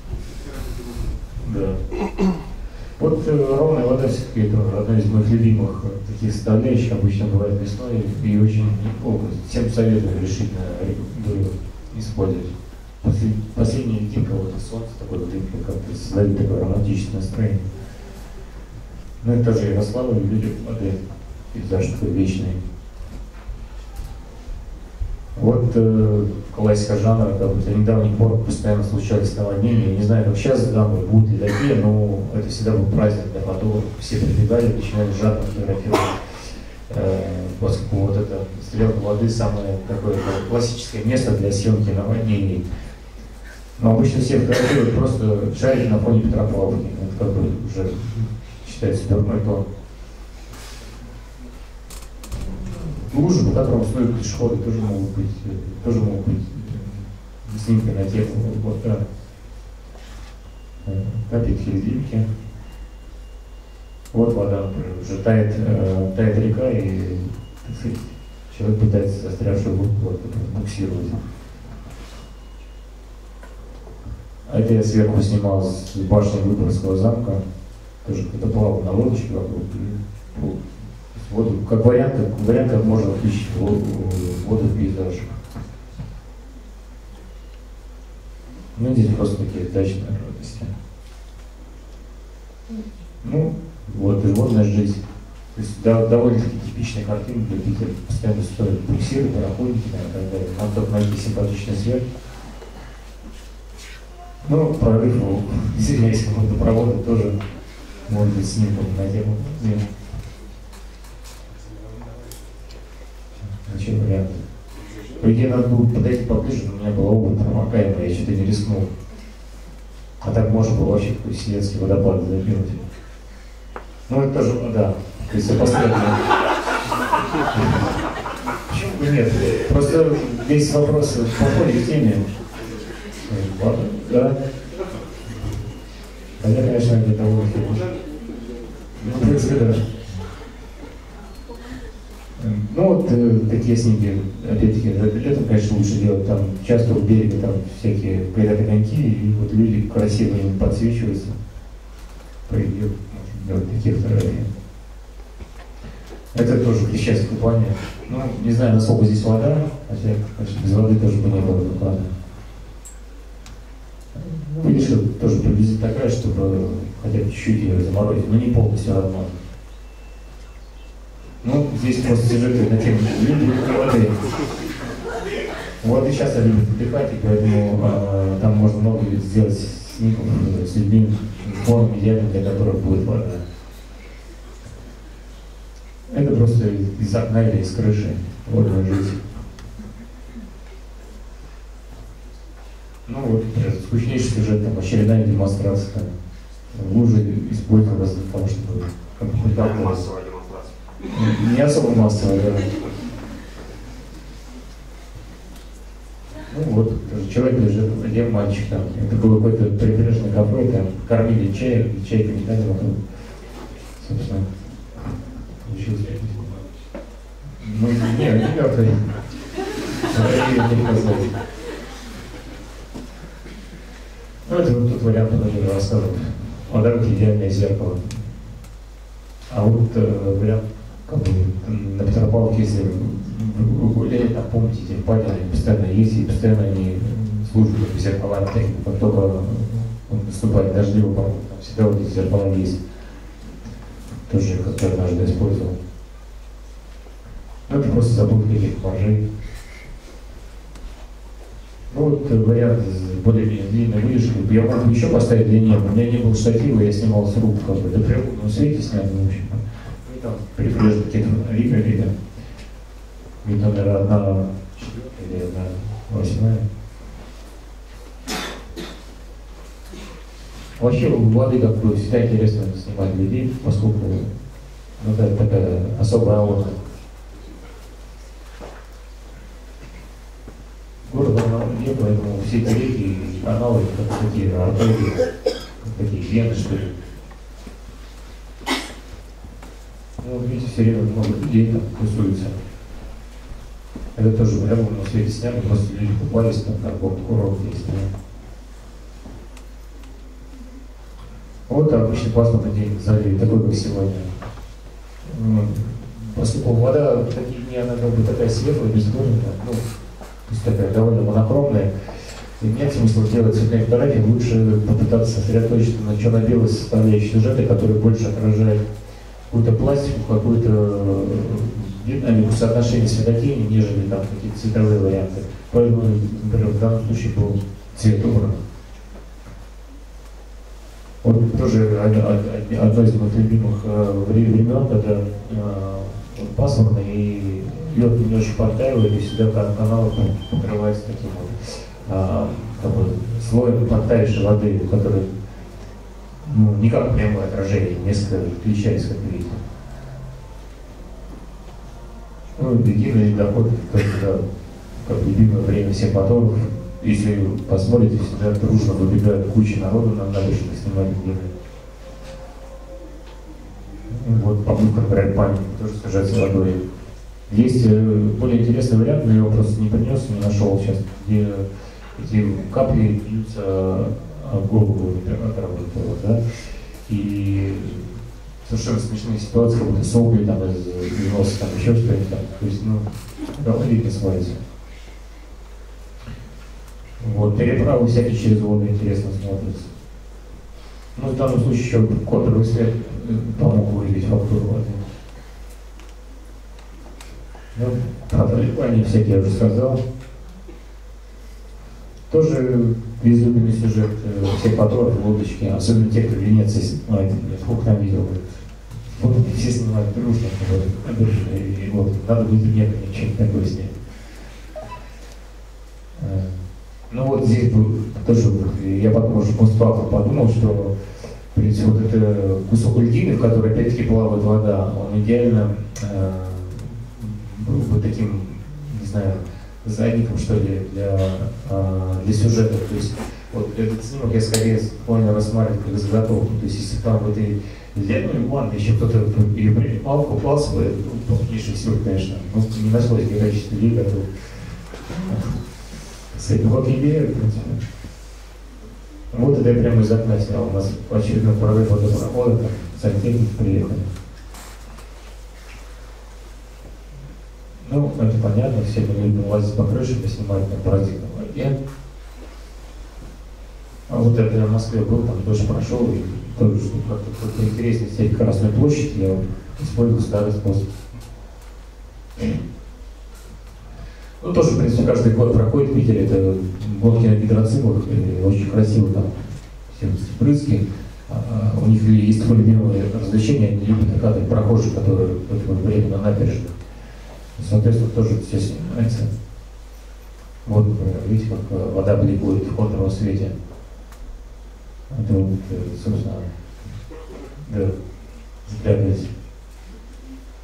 Speaker 2: Да. Вот э, ровная вода все-таки это одна из моих любимых э, таких составляющих, обычно бывает весной, и очень неплохо. Всем советую решительно рекомендую использовать. После, последняя льдинка, вот солнце такое льдинка, как-то создает такое романтическое настроение. Ну это тоже Ярославль, люди воды, пейзаж такой вечный. Вот э, классика жанра, как бы, до недавних пор постоянно случались наводнения. Я не знаю, как сейчас дамы будут ли такие, но это всегда был праздник для фотографов. Все прибегали, начинали жадно фотографировать. Э, поскольку вот эта стрелка воды самое такое классическое место для съемки наводнений. Но обычно все фотографируют просто шарики на фоне Петропавловки. Это как бы уже считается дурной тон. Лужи, по которым стоят пешеходы, тоже могут быть, тоже могут быть снимки на тему вот, да. Капельки льдинки. Вот вода, например, уже тает, э, тает река, и, так сказать, человек пытается застрявшую лодку вот, буксировать. А это я сверху снимал с башни Выборгского замка, тоже кто-то плавал на лодочке вокруг. Вот, как вариант, как вариант, как можно включить воду, воду в пейзаж. Ну, здесь просто такие дачные радости. Ну, вот, и водная жизнь. То есть, да, довольно-таки типичная картина для Питера. Постоянно стоят буксиры, пароходники, и так далее. Надо только найти симпатичный свет. Ну, прорыв, извиняюсь, водопровода тоже может быть снимком на тему. Зачем варианты? По идее, надо было подойти поближе, но у меня была обувь промокаемая, я что-то не рискнул. А так можно было вообще какой-то вселенский водопад запинуть. Ну, это тоже вода. То есть, сопоставлено. Почему бы нет? Просто весь вопрос в подходе к теме. Да. Хотя, конечно, это довольно хитро. Ну, в принципе, да. Ну вот э, такие снимки, опять-таки, это, конечно, лучше делать, там часто у берега там всякие горят огоньки, и вот люди красиво им подсвечиваются. Придет, можно делать такие фотографии. Это тоже крещенское купание. Ну, не знаю, насколько здесь вода, хотя, конечно, без воды тоже бы не было доклада. Выдержка тоже приблизительно такая, чтобы хотя бы чуть-чуть ее заморозить, но не полностью возможно. Ну, здесь просто сюжеты на тему люди воды. Вот и сейчас я люблю отдыхать, и поэтому э, там можно много сделать снимков с людьми, фоном идеальным, для которых будет вода. Это просто из окна или из крыши водная жизнь. Ну вот, например, скучнейший сюжет, там очередная демонстрация. Лужи использовалась для того, чтобы как бы массовая демонстрация. Не особо массовая, да. Ну вот, человек лежит, один мальчик там. Это было какое-то прибрежное кафе, там кормили чаем, чайку не дали вокруг. Собственно, учился. Ну, не, не мертвый. Ну, это вот тут вариант, который рассказывал. Вот это идеальное зеркало. А вот э, вариант, как бы, на Петропавловке, если вы гуляли, там, помните, эти пальцы, они постоянно есть, и постоянно они служат как зеркала. Как только наступает дождливый, там всегда вот эти зеркала есть. Тоже как-то однажды использовал. Ну, это просто забыл каких-то моржей. Ну вот вариант с более-менее длинной выдержкой. Я мог бы еще поставить длиннее, но у меня не было штатива, я снимал с рук, как бы, до прямого свете снял, в общем. И там прибрежные какие-то видно, видно. Видно, наверное, одна четвертая или одна восьмая. Вообще, у воды как бы всегда интересно снимать людей, поскольку ну, это такая особая аура. Города нет, поэтому все эти реки и каналы, как такие артерии, как такие вены, что ли. Ну, видите, все время много людей там тусуются. Это тоже в левом свете сняли, просто люди купались там, как бы курорт есть. Да? Вот обычный пасмурный день в зале, такой, как сегодня. Поскольку вода в такие дни, она как бы такая светлая, бездонная, ну, то есть такая довольно монохромная. И нет смысла делать цветные фотографии, лучше попытаться сосредоточиться на черно-белой составляющей сюжета, который больше отражает какую-то пластику, какую-то динамику соотношения светотени, нежели там какие-то цветовые варианты. Поэтому, например, в данном случае был цвет убран. Вот тоже одно из моих любимых времен, когда пасмурно и лед не очень подтаивает, и всегда канал покрывается таким вот а, как бы, слоем подтаявшей воды, который ну, не как прямое отражение, несколько отличается, как видите. Ну, единый доход, это как любимое время всех фотографов. Если посмотрите, всегда дружно выбегают куча народу на набережной снимать длинные. Вот попытка, например, памятник тоже сажается водой. Есть более интересный вариант, но я его просто не принес, не нашел сейчас, где эти капли бьются в голову императора, вот, да, и совершенно смешные ситуации, как будто сопли там из носа, там еще что-нибудь там, то есть, ну, головник свалится. Вот, переправы всякие через воду интересно смотрятся. Ну, в данном случае еще контуровый свет помог выявить фактуру воды. Ну, про далекоане всякие я уже сказал. Тоже излюбленный сюжет всех фотографов, лодочки, особенно те, кто в Венеции снимает. Сколько там видел, вот, все снимают дружно, вот, и вот, надо быть вне, чем-то такое снять. Ну вот здесь тоже я потом уже постфактум подумал, что в принципе вот это кусок льдины, в который опять-таки плавает вода, он идеально э, был бы таким, не знаю, задником, что ли, для, э, для сюжета. То есть вот этот снимок я скорее склонен рассматривать как заготовку. То есть если там в этой льдяной ванне еще кто-то ее принимал, купался бы, ну, меньше всего, конечно, ну, не нашлось количество людей, которые вот идея, в принципе. Вот это я прямо из окна снял. У нас очередной прорыв водопровода, там сантехники приехали. Ну, это понятно, все мы любим лазить по крыше, поснимать на паразитном воде. А вот это я в Москве был, там дождь прошел, и тоже, чтобы как-то интереснее снять Красную площадь, я вот использовал старый способ. Ну, тоже, в принципе, каждый год проходит в Питере, это гонки на гидроцилах, очень красиво там все брызги. А, у них есть такое любимое развлечение, они любят накатывать прохожих, которые в это время на набережных. Соответственно, тоже все снимается. Вот, например, видите, как вода бликует в контровом свете. Это вот, собственно, да, взглядывайте.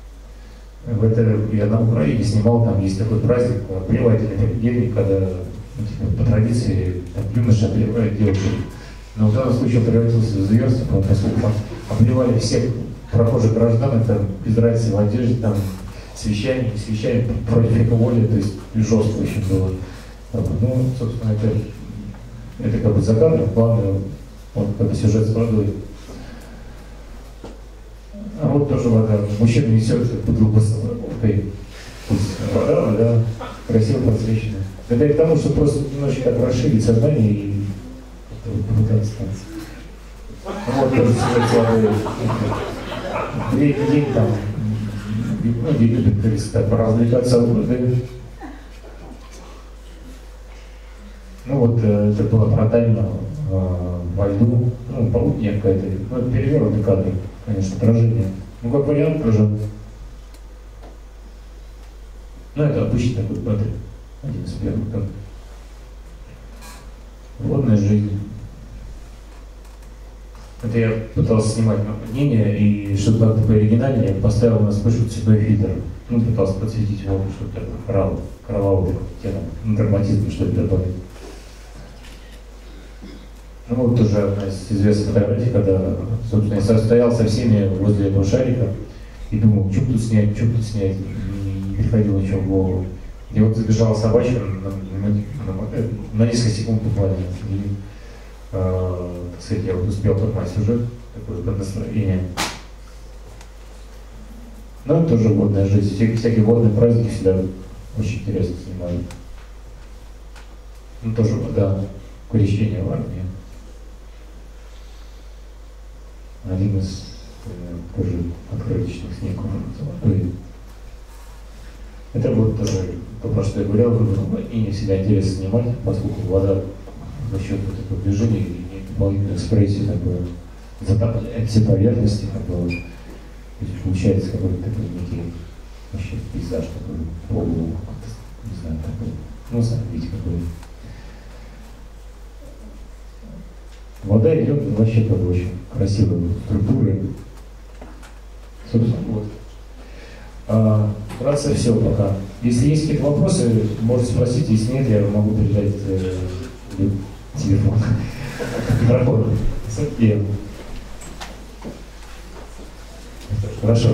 Speaker 2: В это я на Украине снимал, там есть такой праздник, плевательный понедельник, когда ну, типа, по традиции там, юноши обливают девушек. Но в данном случае он превратился в зверство, поскольку там обливали всех прохожих граждан, это без разницы в одежде, там, с вещами, не с вещами, против их воли, то есть жестко очень было. Ну, собственно, это, это как бы за кадром, главное, вот как бы сюжет с водой. А вот тоже вода. Мужчина несет бутылку с водой. Вода, вода, красиво подсвеченная. Это и к тому, что просто немножечко так расширить сознание и попытаться там. Ну вот тоже сюжет с водой. Третий день там, ну, где любят, как говорится, так, поразвлекаться от воды. Ну вот э, это было продально э, во льду, ну, полудня какая-то, ну, это перевернутый кадр, конечно, отражение. Ну, как вариант тоже. Ну, это обычный такой кадр, один из первых кадров. Водная жизнь. Это я пытался снимать мнение, и чтобы как-то пооригинальнее, я поставил на вспышку цветной фильтр. Ну, пытался подсветить воду, чтобы такой кровавый, кровавый такой, ну, драматизм, что ли, добавить. Ну, вот тоже одна из известных фотографий, когда, собственно, я состоял со всеми возле этого шарика и думал, что тут снять, что тут снять, не приходило ничего в голову. И вот забежала собачка на, на, на, на несколько секунд буквально. И, э, так сказать, я вот успел поймать сюжет, такое под настроение. Ну, это тоже водная жизнь. Всякие, всякие водные праздники всегда очень интересно снимают. Ну, тоже вода, крещение в армии. Один из э, тоже открыточных снимков золотой. Это вот тоже то, про что я говорил, и не всегда интересно снимать, поскольку вода за счет вот этого движения и дополнительной экспрессии как бы затапливает все поверхности, как бы, то есть получается какой-то такой некий вообще пейзаж такой, полу, не знаю, такой, ну, сами видите, какой. Вода идет вообще как бы очень красивой структурой. Собственно, вот. А, вкратце все пока. Если есть какие-то вопросы, можете спросить. Если нет, я могу передать э, телефон. Микрофон. Хорошо.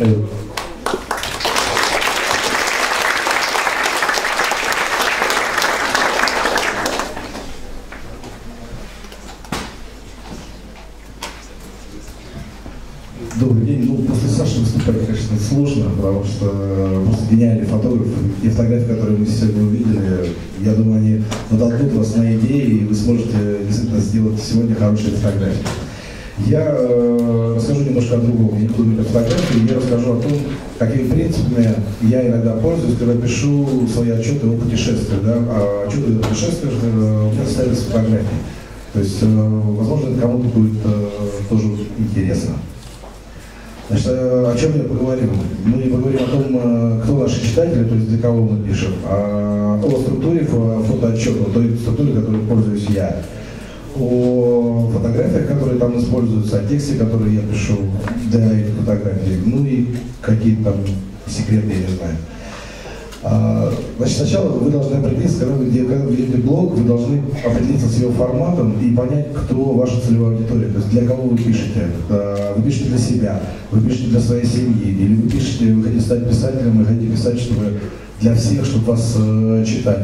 Speaker 4: Добрый день. Ну, после Саши выступать, конечно, сложно, потому что просто гениальный фотограф. И фотографии, которые мы сегодня увидели, я думаю, они натолкнут вас на идеи, и вы сможете действительно сделать сегодня хорошие фотографии. Я э, расскажу немножко о другом. Я не буду говорить о фотографии, я расскажу о том, какими принципами я иногда пользуюсь, когда пишу свои отчеты о путешествиях. Да? А отчеты о путешествиях э, у меня ставят с фотографией. То есть, э, возможно, это кому-то будет э, тоже интересно. Значит, о чем я поговорим? Мы не поговорим о том, кто наши читатели, то есть для кого мы пишем, а о структуре фотоотчета, той структуре, которой пользуюсь я, о фотографиях, которые там используются, о тексте, который я пишу для этих фотографий, ну и какие-то там секреты, я не знаю. Значит, сначала вы должны определиться, когда вы ведете блог, вы должны определиться с его форматом и понять, кто ваша целевая аудитория, то есть для кого вы пишете. Вы пишете для себя, вы пишете для своей семьи, или вы пишете, вы хотите стать писателем, вы хотите писать, чтобы для всех, чтобы вас э, читали.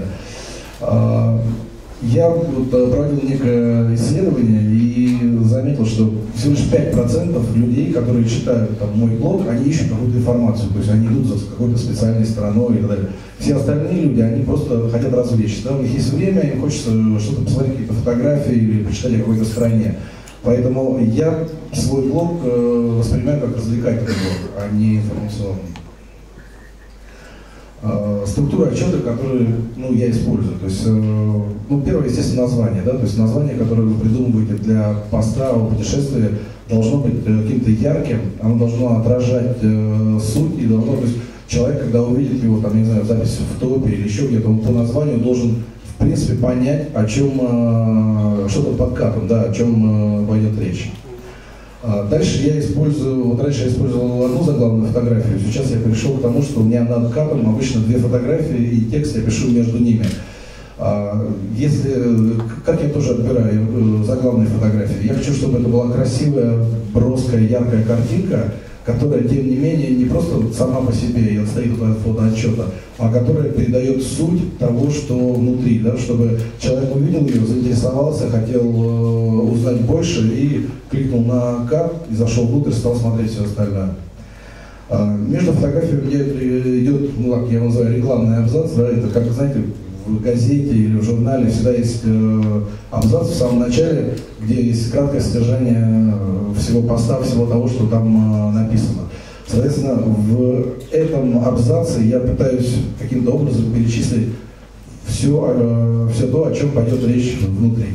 Speaker 4: Я вот проводил некое исследование и заметил, что всего лишь пять процентов людей, которые читают там, мой блог, они ищут какую-то информацию, то есть они идут за какой-то специальной стороной и так далее. Все остальные люди, они просто хотят развлечься. Да? У них есть время, им хочется что-то посмотреть, какие-то фотографии или почитать о какой-то стране. Поэтому я свой блог э, воспринимаю как развлекательный блог, а не информационный. Структура отчета, которую ну, я использую. То есть, э, ну, первое, естественно, название. Да? То есть название, которое вы придумываете для поста о путешествии, должно быть э, каким-то ярким, оно должно отражать э, суть, и должно, то есть человек, когда увидит его, там, не знаю, запись в топе или еще где-то, он по названию должен, в принципе, понять, о чем, э, что-то подкатом, да, о чем э, пойдет речь. Дальше я использую, вот раньше я использовал одну заглавную фотографию, сейчас я перешел к тому, что у меня над кадром обычно две фотографии и текст я пишу между ними. Если, как я тоже отбираю заглавные фотографии, я хочу, чтобы это была красивая, броская, яркая картинка, которая, тем не менее, не просто сама по себе и стоит от фотоотчета, а которая передает суть того, что внутри, да, чтобы человек увидел ее, заинтересовался, хотел э, узнать больше и кликнул на «Кат» и зашел внутрь, стал смотреть все остальное. А, между фотографиями у меня идет, ну, как я называю, рекламный абзац, да, это, как, знаете, в газете или в журнале всегда есть э, абзац в самом начале, где есть краткое содержание всего поста, всего того, что там э, написано. Соответственно, в этом абзаце я пытаюсь каким-то образом перечислить все, э, все то, о чем пойдет речь внутри.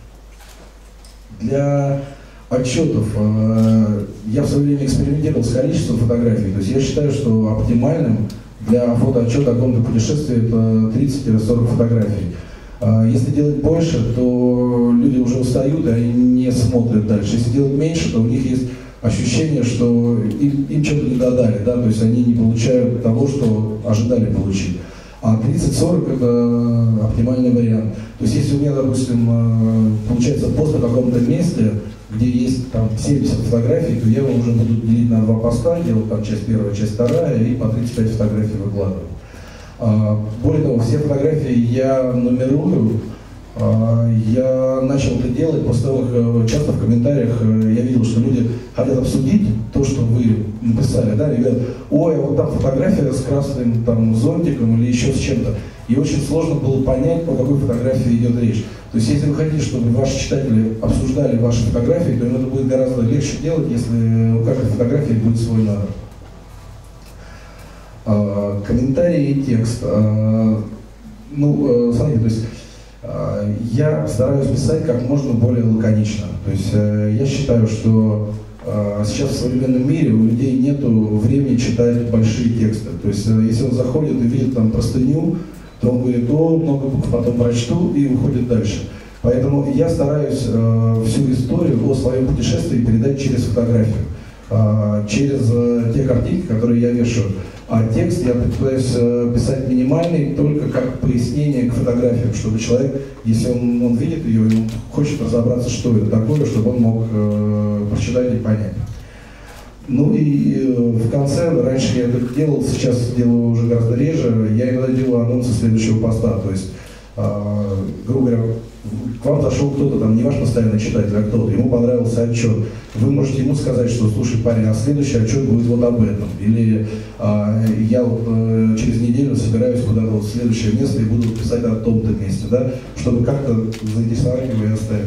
Speaker 4: Для отчетов э, я в свое время экспериментировал с количеством фотографий. То есть я считаю, что оптимальным для фотоотчета о каком-то путешествии это тридцать-сорок фотографий. Если делать больше, то люди уже устают, и они не смотрят дальше. Если делать меньше, то у них есть ощущение, что им, им что-то не додали, да? То есть они не получают того, что ожидали получить. А тридцать-сорок это оптимальный вариант. То есть если у меня, допустим, получается пост на каком-то месте, где есть там семьдесят фотографий, то я его уже буду делить на два поста, делать там часть первая, часть вторая, и по тридцать пять фотографий выкладываю. А, более того, все фотографии я нумерую. А, я начал это делать после того, как часто в комментариях я видел, что люди хотят обсудить то, что вы написали, да, и говорят: ой, а вот там фотография с красным там зонтиком или еще с чем-то. И очень сложно было понять, о какой фотографии идет речь. То есть, если вы хотите, чтобы ваши читатели обсуждали ваши фотографии, то им это будет гораздо легче делать, если у каждой фотографии будет свой номер. А, комментарии и текст. А, ну, смотрите, то есть а, я стараюсь писать как можно более лаконично. То есть а, я считаю, что а, сейчас в современном мире у людей нет времени читать большие тексты. То есть, а, если он заходит и видит там простыню, то он говорит: о, много букв, потом прочту, и уходит дальше. Поэтому я стараюсь э, всю историю о своем путешествии передать через фотографию, э, через э, те картинки, которые я вешаю. А текст я пытаюсь э, писать минимальный, только как пояснение к фотографиям, чтобы человек, если он, он видит ее, и он хочет разобраться, что это такое, чтобы он мог э, прочитать и понять. Ну и э, в конце, раньше я это делал, сейчас делаю уже гораздо реже, я иногда делаю анонсы следующего поста. То есть, э, грубо говоря, к вам зашел кто-то, там, не ваш постоянный читатель, а кто-то, ему понравился отчет. Вы можете ему сказать, что: слушай, парень, а следующий отчет будет вот об этом. Или э, я вот, э, через неделю собираюсь куда-то вот в следующее место и буду писать о том-то месте, да, чтобы как-то заинтересовать его и оставить.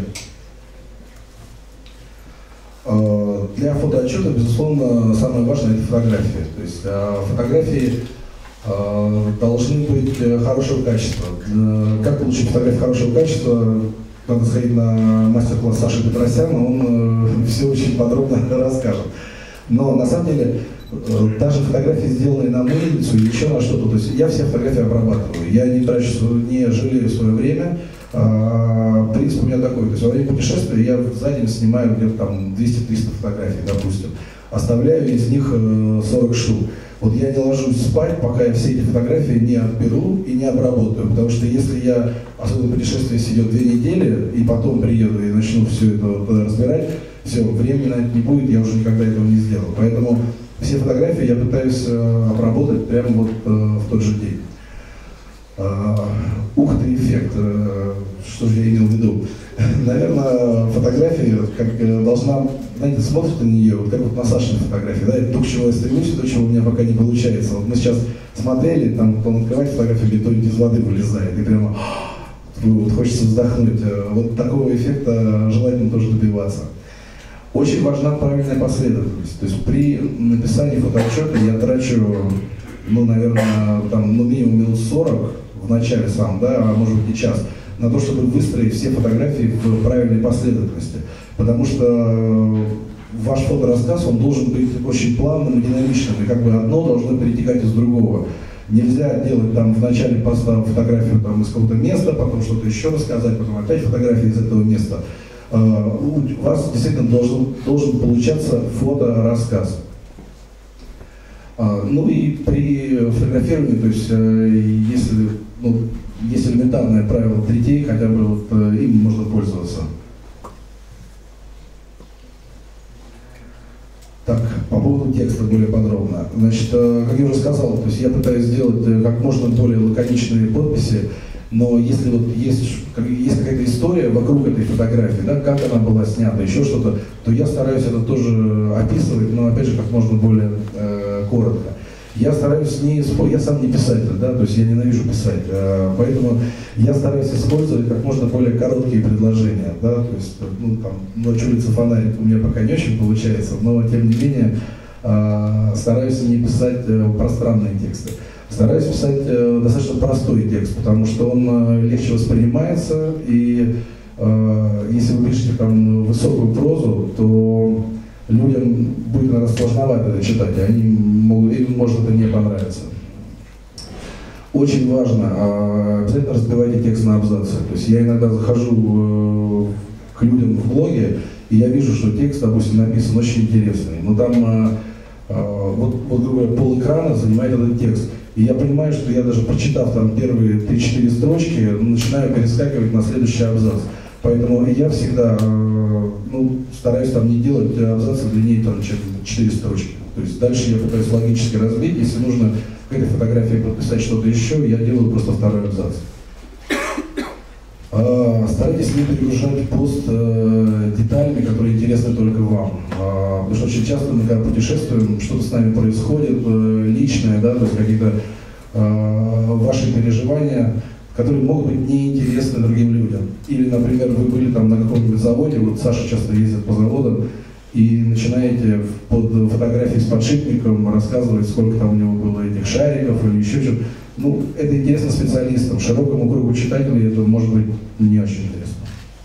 Speaker 4: Для фотоотчета, безусловно, самое важное – это фотографии. То есть фотографии должны быть хорошего качества. Как получить фотографии хорошего качества? Надо сходить на мастер-класс Саши Петросяна, он все очень подробно расскажет. Но на самом деле даже фотографии, сделанные на мыльницу или еще на что-то, то есть я все фотографии обрабатываю. Я не трачу, не жалею свое время. А, принцип у меня такой: то есть во время путешествия я за день снимаю где-то там двести-триста фотографий, допустим. Оставляю из них сорок штук. Вот я не ложусь спать, пока я все эти фотографии не отберу и не обработаю. Потому что если я, особенно путешествие идет две недели, и потом приеду и начну все это вот разбирать, все, времени на это не будет, я уже никогда этого не сделаю. Поэтому все фотографии я пытаюсь обработать прямо вот в тот же день. Ух ты, эффект. Что же я имел в виду? Наверное, фотографии как должна, знаете, смотрите на нее, вот как вот на Сашиной фотографии, да, это то, к чему я стремлюсь, то, чего у меня пока не получается. Вот мы сейчас смотрели, там, он открывает фотографию, где кто-нибудь из воды вылезает, и прямо вот, хочется вздохнуть. Вот такого эффекта желательно тоже добиваться. Очень важна правильная последовательность. То есть при написании фотоотчета я трачу, ну, наверное, там, ну, минимум минут сорок в начале сам, да, а может быть и час, на то, чтобы выстроить все фотографии в правильной последовательности. Потому что ваш фоторассказ, он должен быть очень плавным и динамичным, и как бы одно должно перетекать из другого. Нельзя делать там в начале поста фотографию там, из какого-то места, потом что-то еще рассказать, потом опять фотографии из этого места. У вас действительно должен, должен получаться фоторассказ. Ну и при фотографировании, то есть если, ну, есть элементарное правило третей, хотя бы вот, им можно пользоваться. Так, по поводу текста более подробно. Значит, как я уже сказал, то есть я пытаюсь сделать как можно более лаконичные подписи, но если вот есть, есть какая-то история вокруг этой фотографии, да, как она была снята, еще что-то, то я стараюсь это тоже описывать, но опять же как можно более э, коротко. Я стараюсь не использовать, я сам не писатель, да, то есть я ненавижу писать, э, поэтому я стараюсь использовать как можно более короткие предложения, да, то есть, ну, там, «Ночь, улица, фонарик» у меня пока не очень получается, но тем не менее э, стараюсь не писать э, пространные тексты. Стараюсь писать э, достаточно простой текст, потому что он э, легче воспринимается, и э, если вы пишете там высокую прозу, то людям будет, наверное, сложновато это читать, и они могут, им может это не понравиться. Очень важно, э, обязательно разбивайте текст на абзацы. То есть я иногда захожу э, к людям в блоге, и я вижу, что текст, допустим, написан очень интересный, но там э, э, вот, вот грубо говоря, пол-экрана занимает этот текст. И я понимаю, что я даже прочитав там первые три-четыре строчки, начинаю перескакивать на следующий абзац. Поэтому я всегда э, ну, стараюсь там не делать абзацы длиннее, там, чем четыре строчки. То есть дальше я пытаюсь логически разбить. Если нужно к этой фотографии подписать что-то еще, я делаю просто второй абзац. Э, старайтесь не перегружать пост э, деталями, которые интересны только вам. Э, потому что очень часто мы, когда путешествуем, что-то с нами происходит, э, личное, да, то есть какие-то э, ваши переживания, которые могут быть неинтересны другим людям. Или, например, вы были там на каком-нибудь заводе, вот Саша часто ездит по заводам, и начинаете под фотографией с подшипником рассказывать, сколько там у него было этих шариков или еще что-то. Ну, это интересно специалистам, широкому кругу читателей это может быть не очень интересно.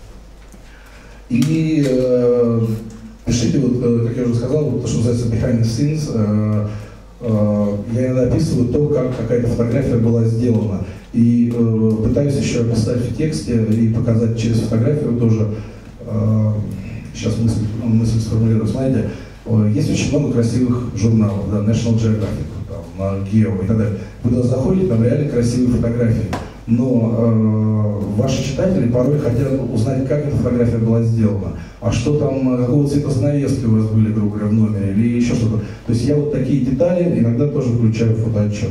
Speaker 4: И э, пишите, вот, как я уже сказал, вот, то, что называется behind the scenes, э, э, я иногда описываю то, как какая-то фотография была сделана. И э, пытаюсь еще описать в тексте и показать через фотографию тоже, э, сейчас мысль, мысль сформулирую, смотрите, э, есть очень много красивых журналов, да, National Geographic, там, Geo и так далее. Вы туда заходите, там реально красивые фотографии, но э, ваши читатели порой хотят узнать, как эта фотография была сделана, а что там, какого цвета занавески у вас были, грубо говоря, в номере или еще что-то. То есть я вот такие детали иногда тоже включаю в фотоотчет.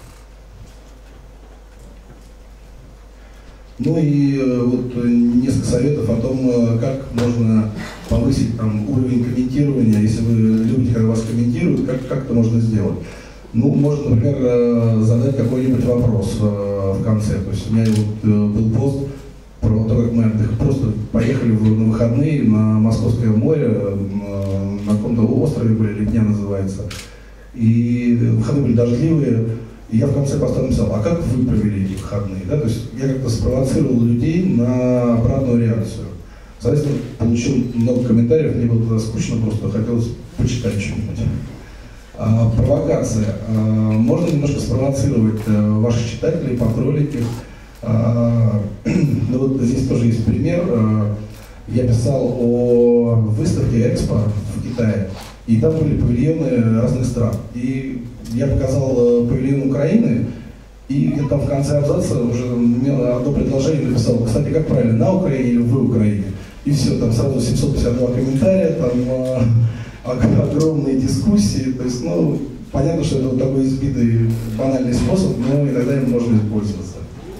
Speaker 4: Ну и э, вот несколько советов о том, как можно повысить там, уровень комментирования, если вы любите, когда вас комментируют, как, как это можно сделать. Ну, можно, например, э, задать какой-нибудь вопрос э, в конце. То есть у меня вот, э, был пост про то, как мы отдых... просто поехали в, на выходные на Московское море, э, на каком-то острове были, Ледня называется. И выходные были дождливые. И я в конце поста написал, а как вы провели эти выходные? Да? То есть я как-то спровоцировал людей на обратную реакцию. Соответственно, получил много комментариев, мне было тогда скучно, просто хотелось почитать что-нибудь. А, провокация. А, можно немножко спровоцировать а, ваших читателей, потроллить их. А, ну вот здесь тоже есть пример. А, я писал о выставке Экспо в Китае, и там были павильоны разных стран. И я показал павильон Украины, и там в конце абзаца уже одно предложение написал, кстати, как правильно, на Украине или в Украине? И все, там сразу семьсот пятьдесят два комментария, там э, огромные дискуссии, то есть, ну, понятно, что это вот такой избитый, банальный способ, но иногда им можно использоваться.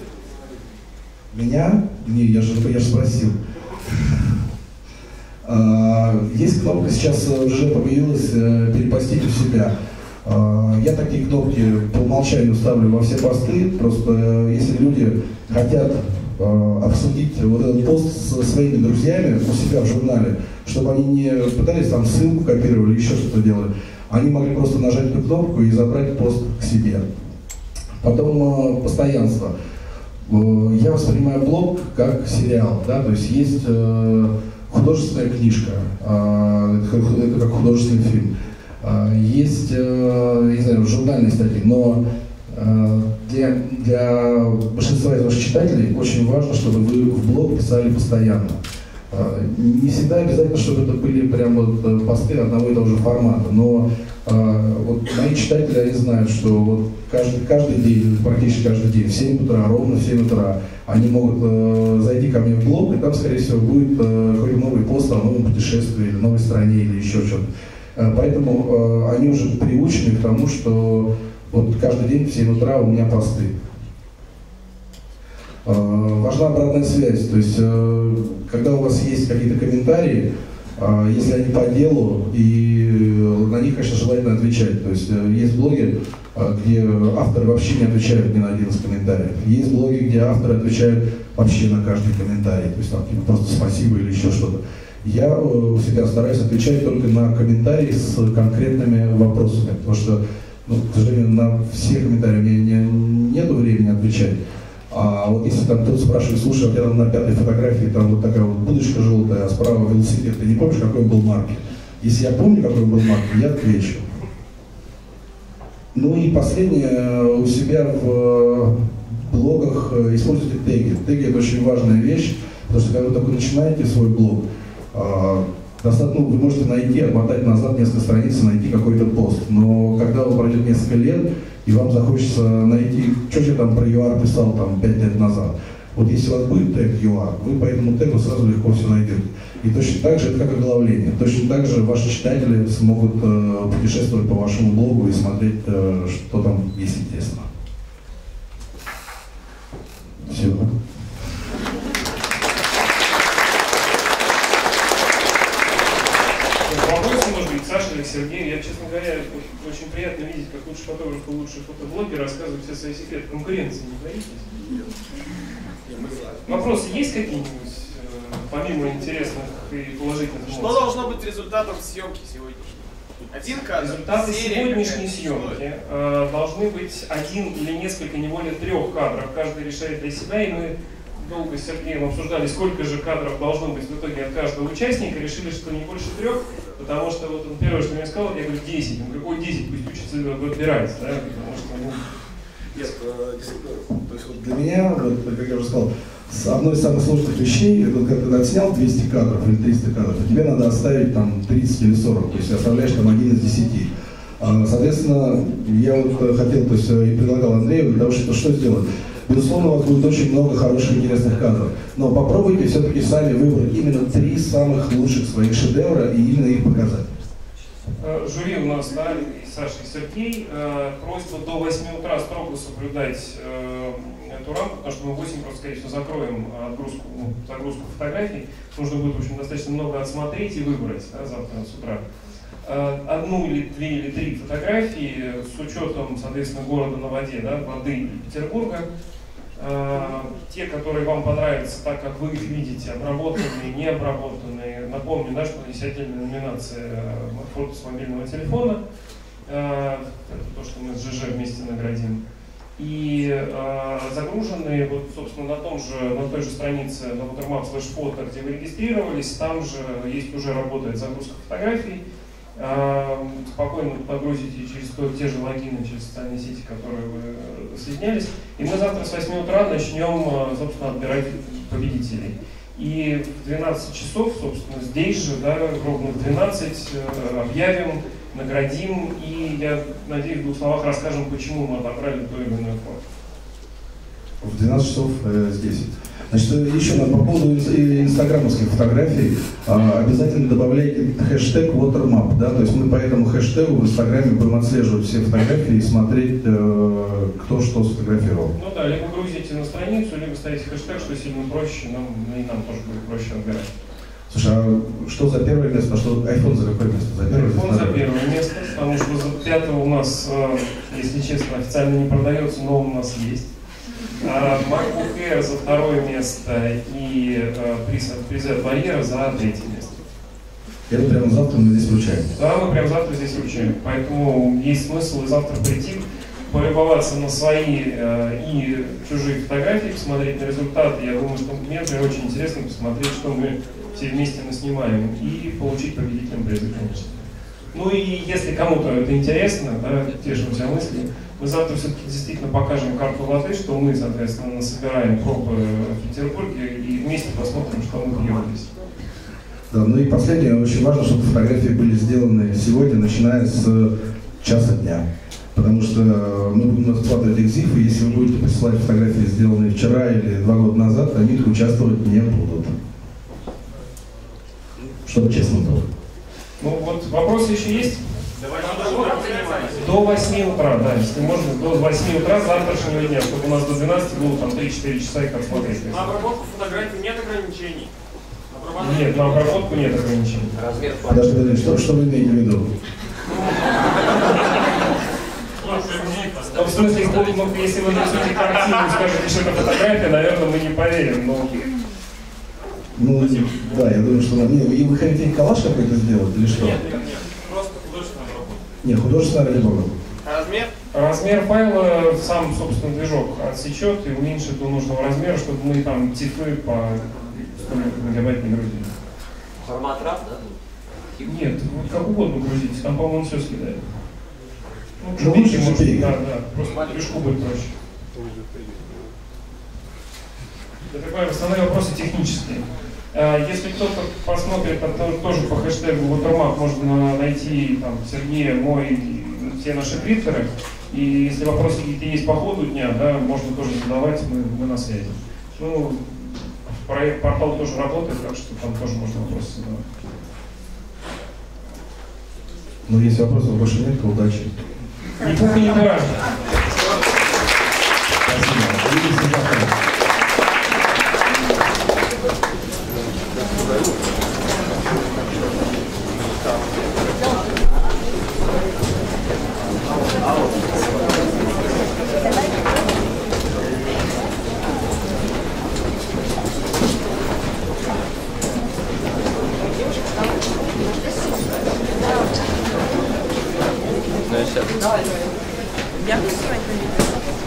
Speaker 4: Меня? Не, я же, я же спросил. Есть кнопка, сейчас уже появилась, перепостить у себя. Я такие кнопки по умолчанию ставлю во все посты, просто если люди хотят обсудить вот этот пост со своими друзьями у себя в журнале, чтобы они не пытались там ссылку копировали, еще что-то делали, они могли просто нажать эту кнопку и забрать пост к себе. Потом постоянство. Я воспринимаю блог как сериал, да, то есть есть художественная книжка, это как художественный фильм. Есть, не знаю, журнальные статьи, но для, для большинства из ваших читателей очень важно, чтобы вы в блог писали постоянно. Не всегда обязательно, чтобы это были прям вот посты одного и того же формата, но Вот мои читатели, они знают, что вот каждый, каждый день, практически каждый день, в семь утра, ровно в семь утра, они могут э, зайти ко мне в блог, и там, скорее всего, будет э, какой-то новый пост о новом путешествии, или новой стране, или еще что-то. Э, поэтому э, они уже приучены к тому, что вот каждый день в семь утра у меня посты. Э, важна обратная связь, то есть, э, когда у вас есть какие-то комментарии, э, если они по делу, и на них, конечно, желательно отвечать. То есть э, есть блоги, э, где авторы вообще не отвечают ни на один из комментариев. Есть блоги, где авторы отвечают вообще на каждый комментарий, то есть там типа, просто спасибо или еще что-то. Я э, всегда стараюсь отвечать только на комментарии с конкретными вопросами, потому что, ну, к сожалению, на все комментарии у меня не, нету времени отвечать. А вот если там кто-то спрашивает, слушай, у тебя там на пятой фотографии там вот такая вот будочка желтая, а справа велосипед, ты не помнишь, какой он был марки? Если я помню, какой он был марки, я отвечу. Ну и последнее, у себя в блогах используйте теги. Теги — это очень важная вещь, потому что когда вы только начинаете свой блог, достаточно, ну, вы можете найти, отмотать назад несколько страниц и найти какой-то пост. Но когда вы пройдет несколько лет, и вам захочется найти, что я там про ю ар писал там пять лет назад. Вот если у вас будет тег ю ар, вы по этому тегу сразу легко все найдете. И точно так же, это как оглавление, точно так же ваши читатели смогут э, путешествовать по вашему блогу и смотреть, э, что там есть интересно. Все.
Speaker 1: Вопросы, может быть, Саша или Сергей. Я, честно говоря, очень приятно видеть, как лучший фотограф и лучший фотоблогер рассказывают все свои секреты. Конкуренции не боитесь? Вопросы есть какие-нибудь, помимо интересных и положительных эмоций?
Speaker 3: Что должно быть результатом съемки сегодняшней? Один кадр?
Speaker 1: Результаты
Speaker 3: серия
Speaker 1: сегодняшней
Speaker 3: какая-то?
Speaker 1: съемки э, должны быть один или несколько, не более трех кадров. Каждый решает для себя, и мы долго с Сергеем обсуждали, сколько же кадров должно быть в итоге от каждого участника. Решили, что не больше трех, потому что вот он первое, что мне сказал, я говорю, десять. Он говорит, какой десять, пусть учится выбирать, да, потому что, ну...
Speaker 4: Нет, действительно, то есть вот для меня, вот, как я уже сказал, одной из самых сложных вещей, это когда ты отснял двести кадров или триста кадров, и тебе надо оставить там тридцать или сорок, то есть оставляешь там один из десяти. Соответственно, я вот хотел, то есть и предлагал Андрею для того, чтобы что сделать. Безусловно, у вас будет очень много хороших, интересных кадров, но попробуйте все-таки сами выбрать именно три самых лучших своих шедевра и именно их показать.
Speaker 1: Жюри у нас, да, и Саша, и Сергей. Просьба до восьми утра строго соблюдать эту рамку, потому что мы в восемь просто, скорее всего, закроем отгрузку, ну, загрузку фотографий. Нужно будет, в общем, достаточно много отсмотреть и выбрать, да, завтра с утра. Одну или две или три фотографии с учетом, соответственно, города на воде, да, воды и Петербурга. Те, которые вам понравятся, так как вы их видите, обработанные, не обработанные. Напомню, да, что есть отдельная номинация фото с мобильного телефона. Это то, что мы с ЖЖ вместе наградим. И э, загруженные, вот, собственно, на, том же, на той же странице на watermap слэш фото, где вы регистрировались, там же есть уже работает загрузка фотографий. Э, спокойно погрузите через то, те же логины, через социальные сети, которые вы соединялись. И мы завтра с восьми утра начнем, собственно, отбирать победителей. И в двенадцать часов, собственно, здесь же, да, ровно в двенадцать э, объявим, наградим, и я надеюсь, в двух словах расскажем, почему мы отобрали ту или иную фото.
Speaker 4: В двенадцать часов э, здесь. Значит, еще по поводу инстаграмовских фотографий, э, обязательно добавляйте хэштег watermap, да, то есть мы по этому хэштегу в инстаграме будем отслеживать все фотографии и смотреть, э, кто что сфотографировал.
Speaker 1: Ну да, либо грузите на страницу, либо ставите хэштег, что сильно проще, нам, и нам тоже будет проще отбирать.
Speaker 4: Слушай, а что за первое место, а что iPhone за какое место? За первое,
Speaker 1: iPhone за первое место, потому что за пятого у нас, если честно, официально не продается, но он у нас есть. MacBook Air за второе место и приз от приза от барьера за третье место.
Speaker 4: Это прямо завтра мы здесь вручаем?
Speaker 1: Да, мы прямо завтра здесь вручаем. Поэтому есть смысл и завтра прийти, полюбоваться на свои э, и чужие фотографии, посмотреть на результаты. Я думаю, что мне очень интересно посмотреть, что мы все вместе наснимаем, и получить победителем призы, конечно. Ну и если кому-то это интересно, да, тешимся мысли, мы завтра все-таки действительно покажем карту воды, что мы, соответственно, насобираем пробы в Петербурге и вместе посмотрим, что мы пьем здесь.
Speaker 4: Да, ну и последнее, очень важно, чтобы фотографии были сделаны сегодня, начиная с часа дня. Потому что мы будем раскладывать экзиф, и если вы будете присылать фотографии, сделанные вчера или два года назад, они участвовать не будут. Чтобы честно было.
Speaker 1: Ну вот вопросы еще есть? До восьми утра, да, если можно, до восьми утра завтрашнего дня, чтобы у нас до двенадцати было там три-четыре часа их отсмотреть.
Speaker 3: На обработку фотографий нет ограничений?
Speaker 1: Нет, на обработку нет ограничений.
Speaker 3: Размер
Speaker 4: Подожди, подожди, что, что вы имеете в виду?
Speaker 1: Ну, в смысле, ну, если вы нарисуете картину и скажете, что это фотография, наверное, мы не поверим, но...
Speaker 4: Ну, да, я думаю, что... Не, и вы хотите коллаж какой-то сделать или что?
Speaker 3: Нет, нет, нет, просто художественная обработка.
Speaker 4: Не, художественная ради бога.
Speaker 3: Размер?
Speaker 1: Размер файла сам, собственно, движок отсечет и уменьшит до нужного размера, чтобы мы там тифы по сто мегабайт не грузили.
Speaker 3: Формат рав, да?
Speaker 1: Нет, вот как угодно грузить, там, по-моему, все съедает. Ну,
Speaker 4: Ну,
Speaker 1: шутейки,
Speaker 4: лучше
Speaker 1: может,
Speaker 4: шутейки.
Speaker 1: да, да, просто движку будет проще. Это такие основные вопросы технические. Если кто-то посмотрит, то тоже по хэштегу Watermark можно найти там Сергея, мой и все наши твиттеры. И если вопросы какие-то есть по ходу дня, да, можно тоже задавать, мы, мы на связи. Ну, проект, портал тоже работает, так что там тоже можно вопросы задавать.
Speaker 4: Ну, если вопросов больше нет, то удачи.
Speaker 1: Ни пуха, ни пера.
Speaker 4: Спасибо. Увидимся завтра.
Speaker 5: Я буду снимать на видео.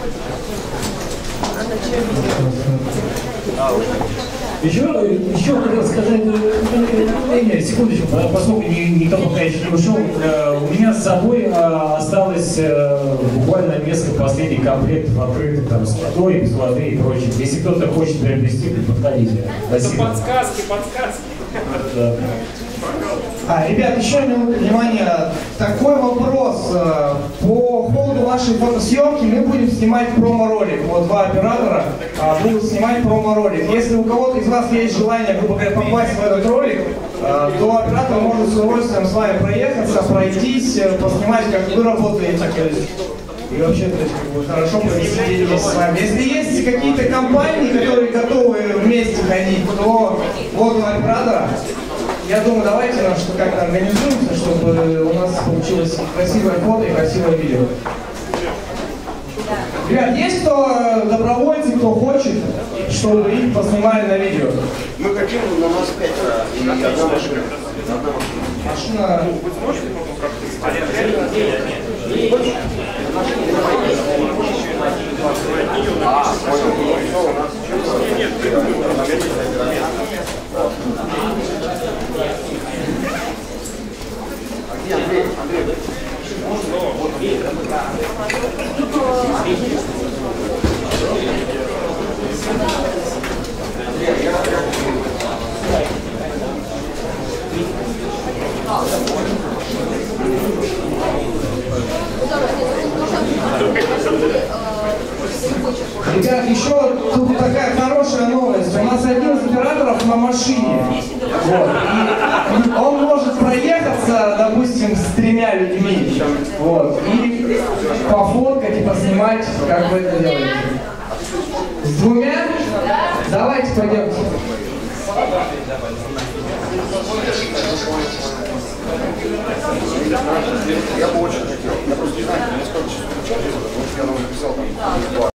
Speaker 5: А на чем
Speaker 2: Еще, еще хотел сказать, э, нет, секундочку, поскольку ни- никто пока еще не ушел, э, у меня с собой э, осталось э, буквально несколько последних комплектов открытых там с водой, без воды и прочее. Если кто-то хочет приобрести, то подходите. Спасибо.
Speaker 3: Подсказки, подсказки.
Speaker 2: Да.
Speaker 6: А, ребят, еще внимание, такой вопрос. э, По ходу вашей фотосъемки мы будем снимать промо-ролик. Вот два оператора а, будут снимать промо-ролик. Если у кого-то из вас есть желание, грубо говоря, попасть в этот ролик, э, то оператор может с удовольствием с вами проехаться, пройтись, э, поснимать, как вы работаете. То есть, и вообще, то есть, как бы, хорошо провести день вместе с вами. Если есть какие-то компании, которые готовы вместе ходить, то вот у оператора. Я думаю, давайте нам что как-то организуемся, чтобы у нас получилось красивое фото и красивое видео. Ребят, есть кто добровольцы, кто хочет, чтобы их поснимали на видео?
Speaker 7: Мы хотим, но у нас пять и одна машина. Одна машина.
Speaker 6: Машина...
Speaker 1: Вы сможете потом как-то
Speaker 7: А, понял. Что у нас? Нет, А где Андрей? Андрей,
Speaker 6: Ребят, еще тут такая хорошая новость. У нас один из операторов на машине. Вот. И он может проехаться, допустим, с тремя людьми. Вот. И пофоткать и поснимать, как вы это делаете. С двумя? Давайте пойдемте.
Speaker 7: я бы очень хотел. Я просто не знаю, насколько сейчас я написал там.